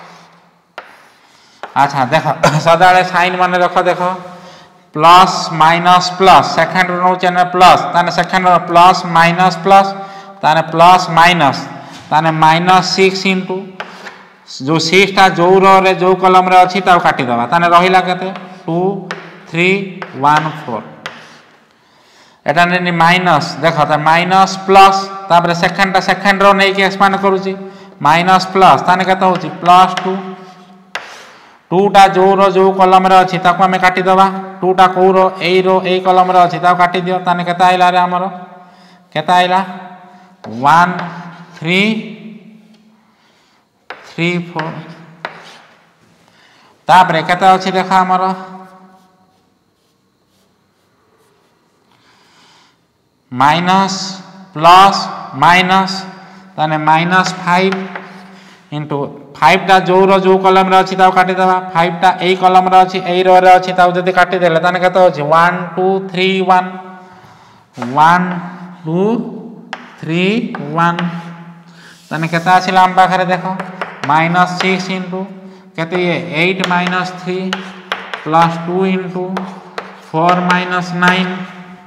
अच्छा देखो सदाळे साइन माने रखो देखो plus minus plus second row चेन प्लस ताने second row plus minus plus ताने प्लस माइनस ताने माइनस सिक्स इनटू जो सिक्स ता जो रो रे जो कॉलम रे अछि ता काटी दबा ताने रहिला केते टू थ्री वन फोर एटा ने माइनस देखो त माइनस प्लस तापर सेकंड ता सेकंड रो नै के एक्सपांड करूची माइनस प्लस ताने केता होची प्लस टू टू ता जो रो जो कॉलम रे अछि ताको हमें काटी दबा टू ता को रो ए रो ए कॉलम रे अछि ताको काटी दियो ताने केता आइला रे हमरो केता आइला वन थ्री थ्री फोर तापर केता अछि देखा हमरो माइनस प्लस माइनस ताने माइनस फाइव इंटू फाइव टा जो रो जो कॉलम रे अछि ता काटी देबा फाइव टा ए कॉलम रे अछि ए रो रे अछि ता जदी काटी देले ताने केते होछि one two three one one two three one ताने केते आसिला हम पाखरे देखो माइनस सिक्स इंटू केते ये eight minus three plus two into four minus nine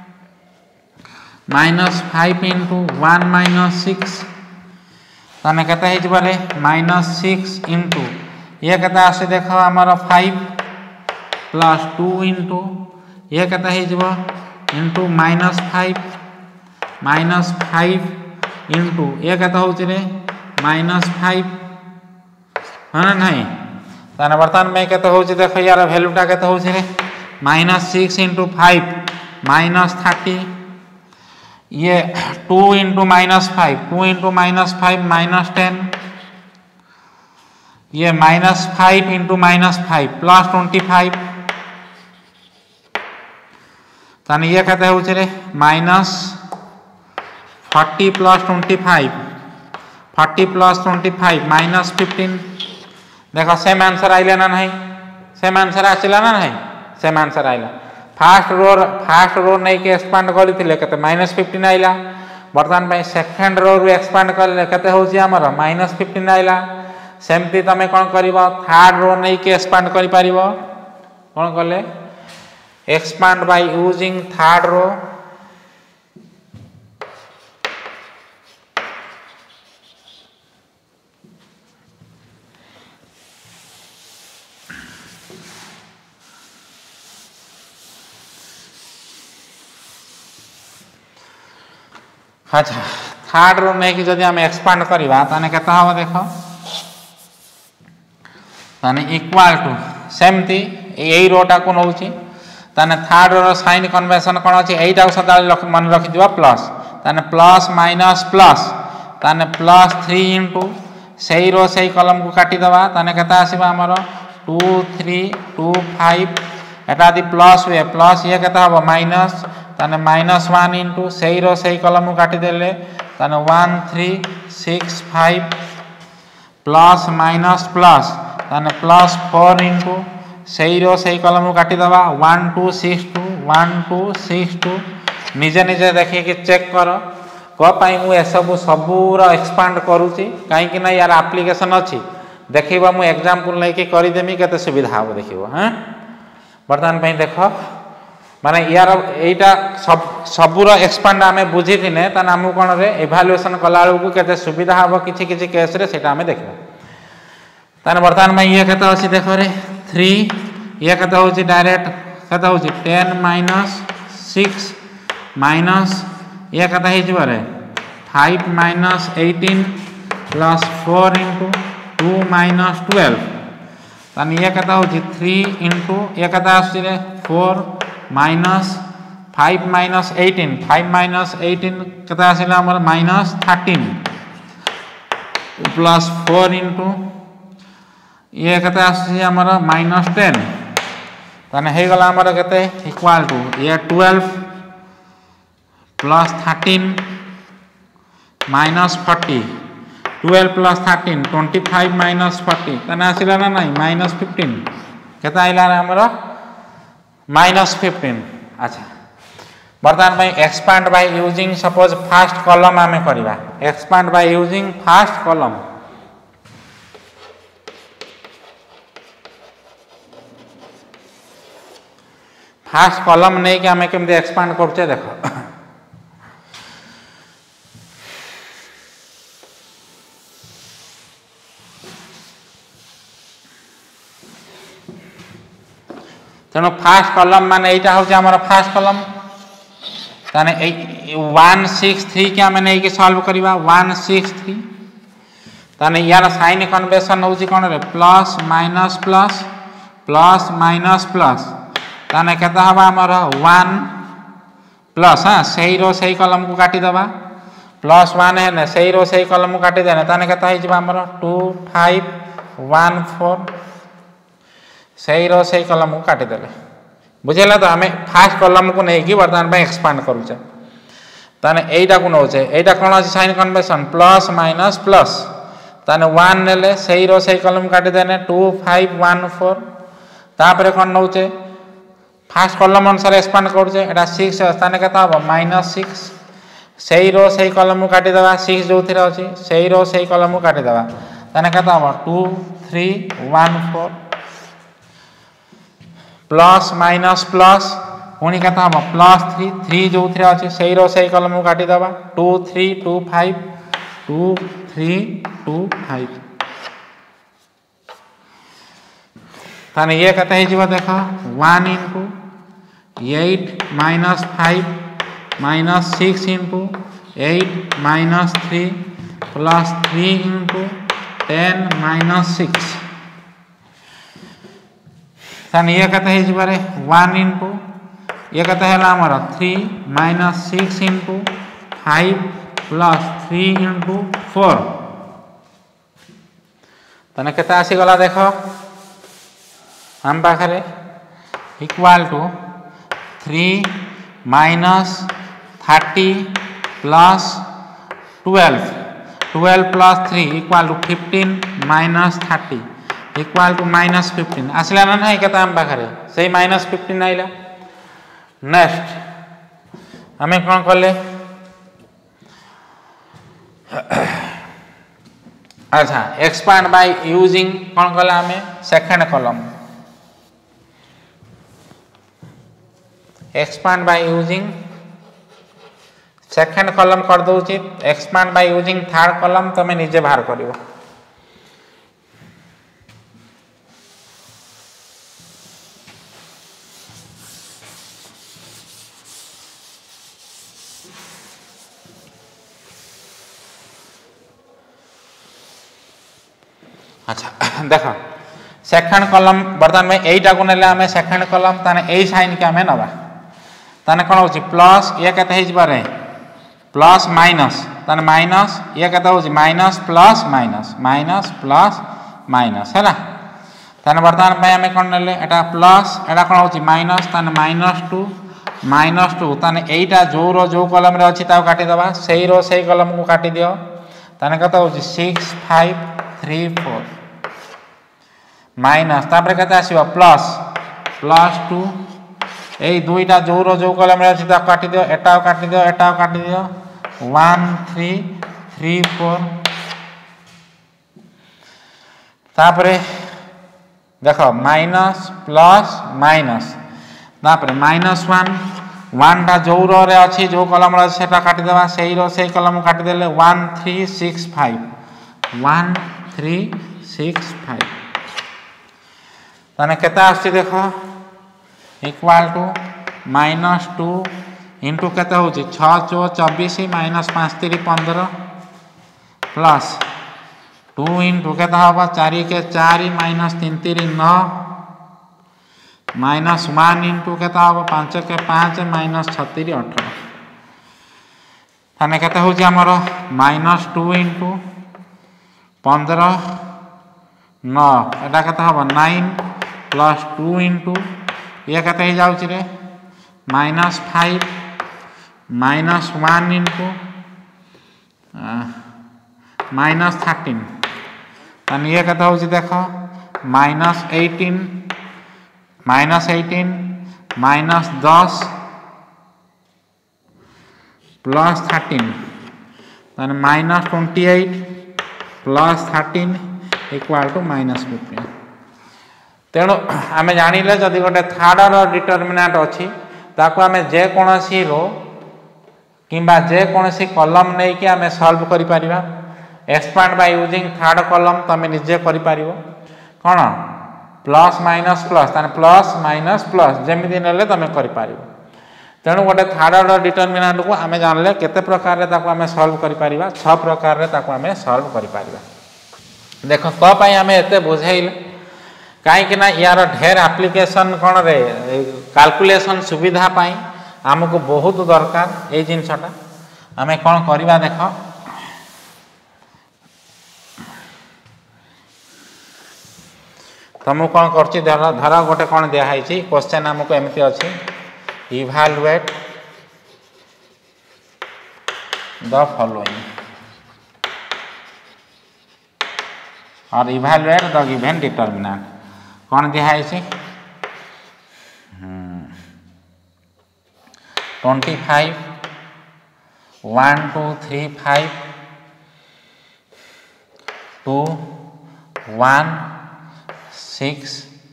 minus five into one minus six ताने केते हे जबले माइनस सिक्स इंटू ये केते आसे देखो हमर फाइव प्लस टू इंटू ये केते हे जब into minus five minus five into ये केते होछि रे माइनस फाइव हां नहीं ताने वर्तमान में केते होछि देखो यार वैल्यू टा केते होछि रे minus six into five minus thirty ये two into minus five two into minus five minus ten ये minus five into minus five plus twenty five ताने ये कहते हैं रे minus forty plus twenty five forty plus twenty five minus fifteen देखो सेम आंसर आइला ना नहीं सेम आंसर आसिला ना नहीं सेम आंसर आइला फास्ट रो फास्ट रो नै के एक्सपांड करथिले केते माइनस फिफ्टीन आइला वर्तमान में सेकंड रो रो एक्सपांड करले केते होची हमर माइनस फिफ्टीन आइला सेमती तमे कोन करिवो थर्ड रो नै के एक्सपांड करि परिवो कोन करले expand by using third row अच्छा थर्ड रो नै कि जदि हम एक्सपांड करिवा ताने केता हो देखो ताने इक्वल टू सेमती एई रोटा को नउची ताने थर्ड रो साइन कन्वेंशन कोन अछि एईटा सदा मन रखि दिबा प्लस ताने प्लस माइनस प्लस ताने प्लस थ्री इंटू सेई रो सेई कॉलम को काटी दबा ताने केता आसीबा हमरो to three two five Etah the plus way plus ये केता हो माइनस ताने माइनस वन इंटू सेई रो सेई कॉलम को काटी देले ताने one three six five plus minus plus ताने प्लस फोर इंटू सही रो सही कलम को काटी दबा one two six two one two six two निजे निजे देखिए कि चेक कर कपाई मुझे सब सबूर एक्सपांड करुच्ची कहीं ना यार एप्लिकेशन अच्छी देखा मुझे एग्जांपल लेके करदेमी के सुविधा हम देख हाँ बर्तमान पे देख माने यार यहीटा सब सबूर एक्सपांड आम बुझी थे आमको कौन रे इभालुएसन कला बेलू के सुविधा हम किसी किसी केस रे सेटा आम देखा ताने बर्तमान में ये केते अछि देखो रे थ्री ये केते होछि डायरेक्ट केते होछि टेन माइनस सिक्स माइनस ये केते हे जबरे five minus eighteen plus four into two minus twelve ताने ये केते होछि थ्री इंटू ये केते आछि रे four minus five minus eighteen five minus eighteen केते आसिला हमर minus thirteen plus four into ये केते आसी हमर माइनस टेन ताने हे गला हमर केते इक्वल टू ये twelve plus thirteen minus forty twelve plus thirteen twenty five minus forty ताने आसिला ना नहीं माइनस फिफ्टीन केते आइला हमर माइनस फिफ्टीन अच्छा बर्तमान में expand by using suppose first column आमे करबा expand by using first column first column नहीं कि आमे केमते एक्सपांड करछे देखो तेणु फास्ट कॉलम माने एटा होचे हमर फास्ट कॉलम ताने वन सिक्स थ्री के आमे नहीं कि सॉल्व करबा वन सिक्स थ्री ताने यार साइन कन्वेंशन होची कोन रे plus minus plus plus minus plus ताने केता हबा हमर वन प्लस हां सही रो सही कॉलम को काटी दबा प्लस वन है ने सही रो सही कॉलम को काटी देना ताने केता हिजबा हमर टू फाइव वन फोर सही रो सही कॉलम को काटी देले बुझेला तो हमें फास्ट कॉलम को नहीं कि वर्तमान में एक्सपांड करूचे ताने एटा को नोचे एटा कोन अछि sign convention plus minus plus ताने वन नेले सही रो सही कॉलम काटी देने टू फाइव वन फोर तापरे कोन नोचे फास्ट कॉलम अनुसार एक्सपांड करूचे एटा सिक्स ताने केता हो माइनस सिक्स सही रो सही कॉलम को काटी देबा सिक्स जो थिरा अछि सही रो सही कॉलम को काटी देबा ताने केता हो two three one four plus minus plus पुणी केता हम प्लस थ्री थ्री जो थ्री अच्छे सही रो सही कॉलम को काटी दबा two three two five two three two five ताने ये केता हे जीवा देखा one into eight minus five minus six into eight minus three plus three into ten minus six ताने ये कहते हैं बारे वन इंटू ये कहते हैं हमारा three minus six into five plus three into four ताने केते आसीगला देखो हम पाखरे equal to three minus thirty plus twelve twelve plus three equal to fifteen minus thirty equal to minus fifteen आसला ना नहीं केता हम पाखरे सही माइनस फिफ्टीन आइला नेक्स्ट हमें कौन कले अच्छा एक्सपांड बाय यूजिंग कौन कला हमें second column expand by using second column कर दउची expand by using third column तमे निजे बाहर करिवो अच्छा देख सेकंड कॉलम बर्तमान में एटा को नेले हमें सेकंड कॉलम ताने ए साइन के हमें नबा ताने कोन होची प्लस ये केते हे जबारे प्लस माइनस ताने माइनस ये केते होची minus plus minus minus plus minus हैला ताने बर्तमान में हमें कोन नेले एटा प्लस एटा कोन होची माइनस ताने माइनस टू माइनस टू ताने एटा जो रो जो कलम रे अछि ताको काटी दबा सेही रो सेही कलम को काटी दियो ताने कत होची six five three four minus तापर कत आसीबो प्लस प्लस टू एई दुईटा जो रो जो कलम रे अछि ताको काटी दियो एटाको काटी दियो एटाको काटी दियो वन थ्री थ्री फोर तापर देखो माइनस प्लस माइनस तापर माइनस वन वन टा जो रो रे अछि जो कलम रे सेटा काटी देबा सेही रो सेही कलम काटी देले one three six five one three six five ताने केता आछि देखो equal to minus two into केता होची छह चौ चौबीस माइनस पाँच तीन पंद्रह प्लस टू इंटू केता होबा चार के चार माइनस तीन तीन नौ माइनस वन इंटू केता होबा पाँच के पाँच माइनस छत्तीस अठारह थाने केता होची हमरो माइनस टू इंटू पंद्रह नौ एटा केता होबा नाइन प्लस टू इंटू ये केता ही जाउची रे minus five minus one into minus thirteen ताने ये केता होची देखो minus eighteen minus eighteen minus दस प्लस थर्टीन ताने minus twenty eight plus thirteen equal to minus fifteen तेणु आम जानिले जदि गोटे थर्ड रो डिटरमिनेंट अच्छी ताको आम जेकोसी रो किंबा जेकोसी कलम नहीं कि आम सॉल्व करि परिबा expand by using third column तमे निजे करि परिबो कोन प्लस माइनस प्लस ताने प्लस माइनस प्लस जेमिति नेले तमे करि पारिबो तेणु गोटे थर्ड रो डिटरमिनेंट को आम जानले केते प्रकार रे ताको आम सॉल्व करि परिबा छह प्रकार रे ताको आम सॉल्व करि परिबा देखो तो पई आम एते बुझाइले काई कि ना यार ढेर एप्लीकेशन कोन रे कैलकुलेशन सुविधा पाई हमको बहुत दरकार ए जिनसटा आम कोन करबा देखो तुमको कौन कर धर धर गोटे कौन दिखाई क्वेश्चन आमको एमती अच्छी इभालुएट द फॉलोइंग और इभालुएट द गिवन डिटरमिनेंट कौन दिखाई twenty five one two three five two one six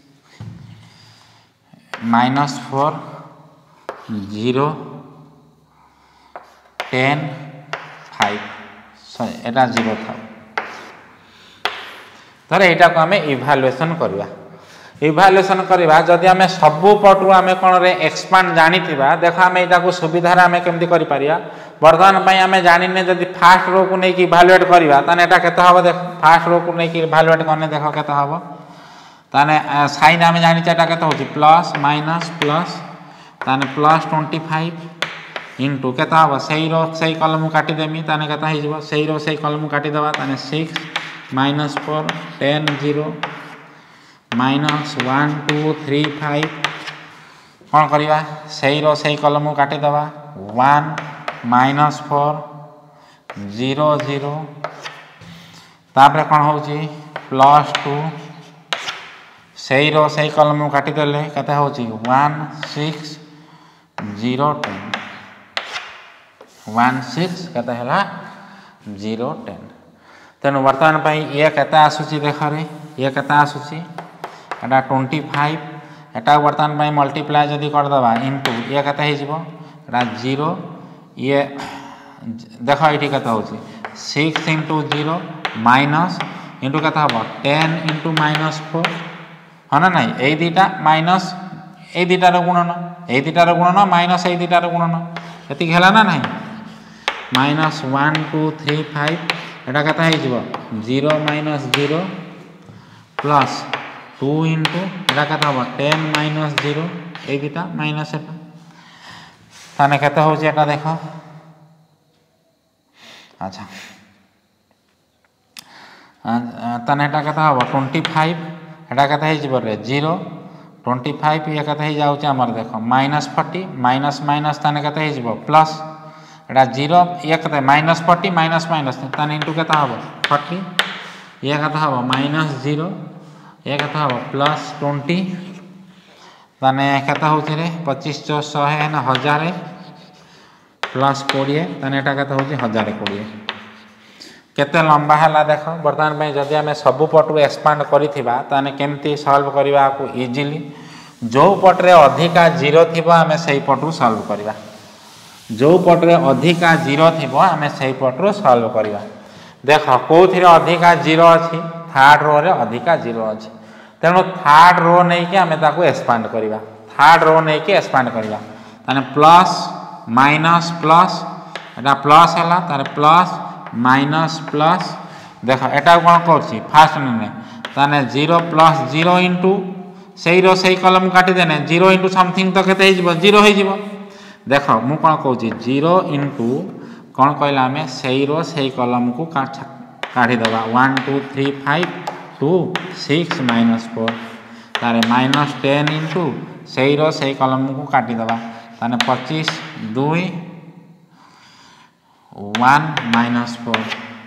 minus four zero ten five एटा जीरो था तर यहाँ को आम इभालुएसन करवा इभालुएसन करवा जदि आम सबू पटू आम कौन रे एक्सपांड जानी देख आम यहाँ को सुविधा आम केमती कर बर्तमान आम जाने जदि फास्ट रो को लेकिन इभालुएट करवा ताने केते हम देख फास्ट रो को लेकिन इभालुएट करने देख केते हम ताने साइन आम जानी केते होची प्लस माइनस प्लस ताने प्लस ट्वेंटी फाइव इंटू केते हम सही रो सही कलम काटिदेमी ताने केते हो जिवो सही रो सही कलम काटिदेबा ताने six minus four ten zero minus one two three five कौन करवा सही रो सही कलम काटिदेबा one minus four zero zero तापर कौन होची प्लस टू सही रो सही कलम काटिदेले केते होची one six zero ten one six केते हला जीरो टेन तेणु बर्तमान पर ये केते आसुची देख रे ये केते आसुची एटा ट्वेंटी फाइव एटा बर्तमान पर मल्टीप्लाई जदि करदबा इंटू ये केते हो जिवो एटा जीरो ये देख ये केते होची six into zero minus into केते हम टेन इंटू माइनस फोर हाँ ना नहीं ये दुटा माइनस ये दुटार गुणन ये दुटार गुणन माइनस ये दुटार गुणन ये है ना नहीं minus one two three five एटा केते हो जिवो zero minus zero plus two into एटा केते हम टेन माइनस जीरो ये दुटा माइनस एटा ताने केते होची एटा देखो अच्छा ताने एटा केते हम ट्वेंटी फाइव एटा केते हो जिवो रे जीरो ट्वेंटी फाइव ये कते जाऊँ आमर देख माइनस फोर्टी माइनस माइनस ताने कते हो प्लस एटा जीरो ये कते माइनस फोर्टी माइनस माइनस ताने इंटू केता हम फोर्टी ये कते हम माइनस जीरो ये कते हम प्लस ट्वेंटी ताने केता हो पच्चीस चौ शहे है ना हजार प्लस कोड़े ताने एटा केता हो हजार कोड़े केते लंबा है देख बर्तमान जदि आम सबू पटू एक्सपांड करिथिबा ताने केमती सॉल्व करबा को इजीली जो पटरे अधिका जीरो थिबो आमे सही पटू सॉल्व करबा जो पटरे अधिका जीरो थिबो आमे सही पटू सॉल्व करबा देख कोथिरे अधिका जीरो अछि थर्ड रो रे अधिका जीरो अछि तेणु थर्ड रो नै कि आमे ताको एक्सपांड करबा थर्ड रो नै कि एक्सपांड करबा ताने प्लस माइनस प्लस एटा प्लस हला तारे प्लस माइनस प्लस देख एटा कौन कर फास्ट ने ताने जीरो प्लस जीरो इंटू से रो से कलम काटी देने जीरो इंटू समथिंग तो केते हो जीरो हो देख मु कौन कहूँ जीरो इंटू कौन कहला आम से रो से कलम को काढ़ी दबा one two three five two six minus four तारे माइनस टेन इंटू से रो से कलम को काटी दबा ताने पच्चीस दुई one minus four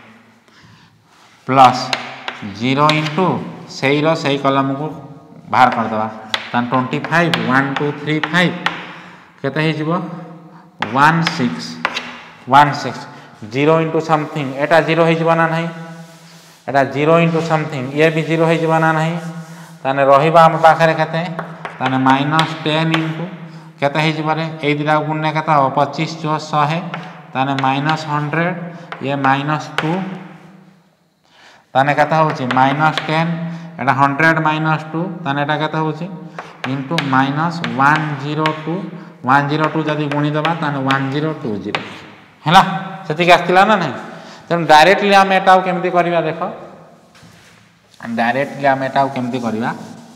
plus zero into से रो से कलम को बाहर करदे तान twenty five one two three five केते हो one six one six zero into something एटा जीरो हो ना नहीं एटा जीरो इंटू समथिंग ये भी जीरो हो ना नहीं ताने रहिबा हम पाखरे केते ताने माइनस टेन इंटू केते हो ये दुटा गुणे केते हो पच्चीस चौ शहे ताने माइनस हंड्रेड ये माइनस टू ताने केते होची माइनस टेन एटा हंड्रेड माइनस टू ताने एटा केते होची into minus one zero two one zero two जदि गुणी दबा ताने वन जीरो टू जीरो हैला सेति आसतिला ना नहीं तेणु डायरेक्टली आम एटा केमती करबा देख डायरेक्टली आम एटा केमती करबा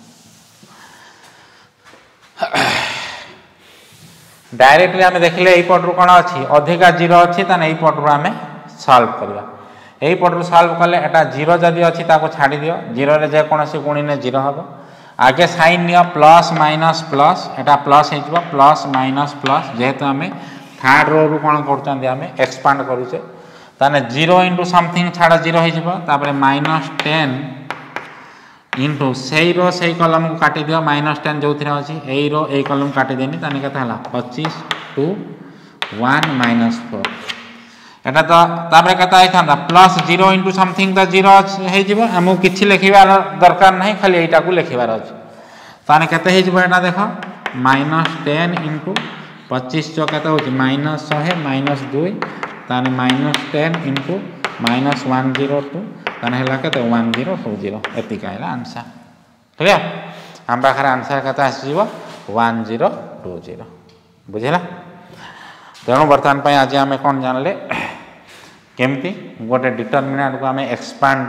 डायरेक्टली आम देखले यही पटरू कौन अच्छी अधिका जीरो अच्छी ताने यही पटरू आम सॉल्व करबा यही पटरू सॉल्व कले एटा जीरो जदि अच्छी ताको छाड़ी दियो जीरो रे जेकोसी गुणिने जीरो हम आगे साइन नियो प्लस माइनस प्लस एटा प्लस हो प्लस माइनस प्लस जेहेतु आम थर्ड रो रु कौन कर एक्सपांड करुचे ताने जीरो इंटू समथिंग छाड़ जीरो हो माइनस टेन इंटू से रो से कलम को काटी दियो माइनस टेन जो थी अच्छी यही रो यही कलम काटी देनी ताने केते पच्चीस टू वन माइनस फोर एटा तो तापर केता होता प्लस जीरो इंटू समथिंग तो जीरो हो आमको किसी लिखार दरकार नहीं खाली यहीटा को लिखार अच्छे ताने केते होता देख माइनस टेन इंटू पच्चीस चौ केते हो माइनस शहे माइनस दुई ताने minus ten into minus one zero two ताने हला केते वन जीरो टू जीरो एतिका है आंसर क्लियर आम पाखे आंसर केते आसीबो वन जीरो टू जीरो बुझेला तेणु बर्तमान आज आम कौन जानले केमती गोटे डिटरमिनेंट को आम एक्सपांड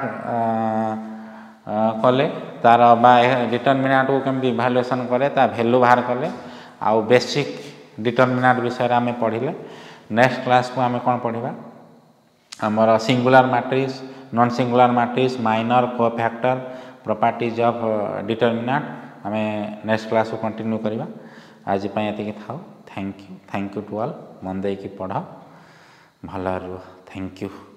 कले तार डिटरमिनेंट को केमती इभालुएसन करे ता वैल्यू बाहर कले आउ बेसिक डिटरमिनेंट विषय आम पढ़ले नेक्स्ट क्लास को आम कौन पढ़ा आमर singular matrix non singular matrix minor cofactor properties of determinant आम नेक्स्ट क्लास को कंटिन्यू करवा आज ये था thank you thank you to all मन देकी पढ़ भल रुह थैंक यू।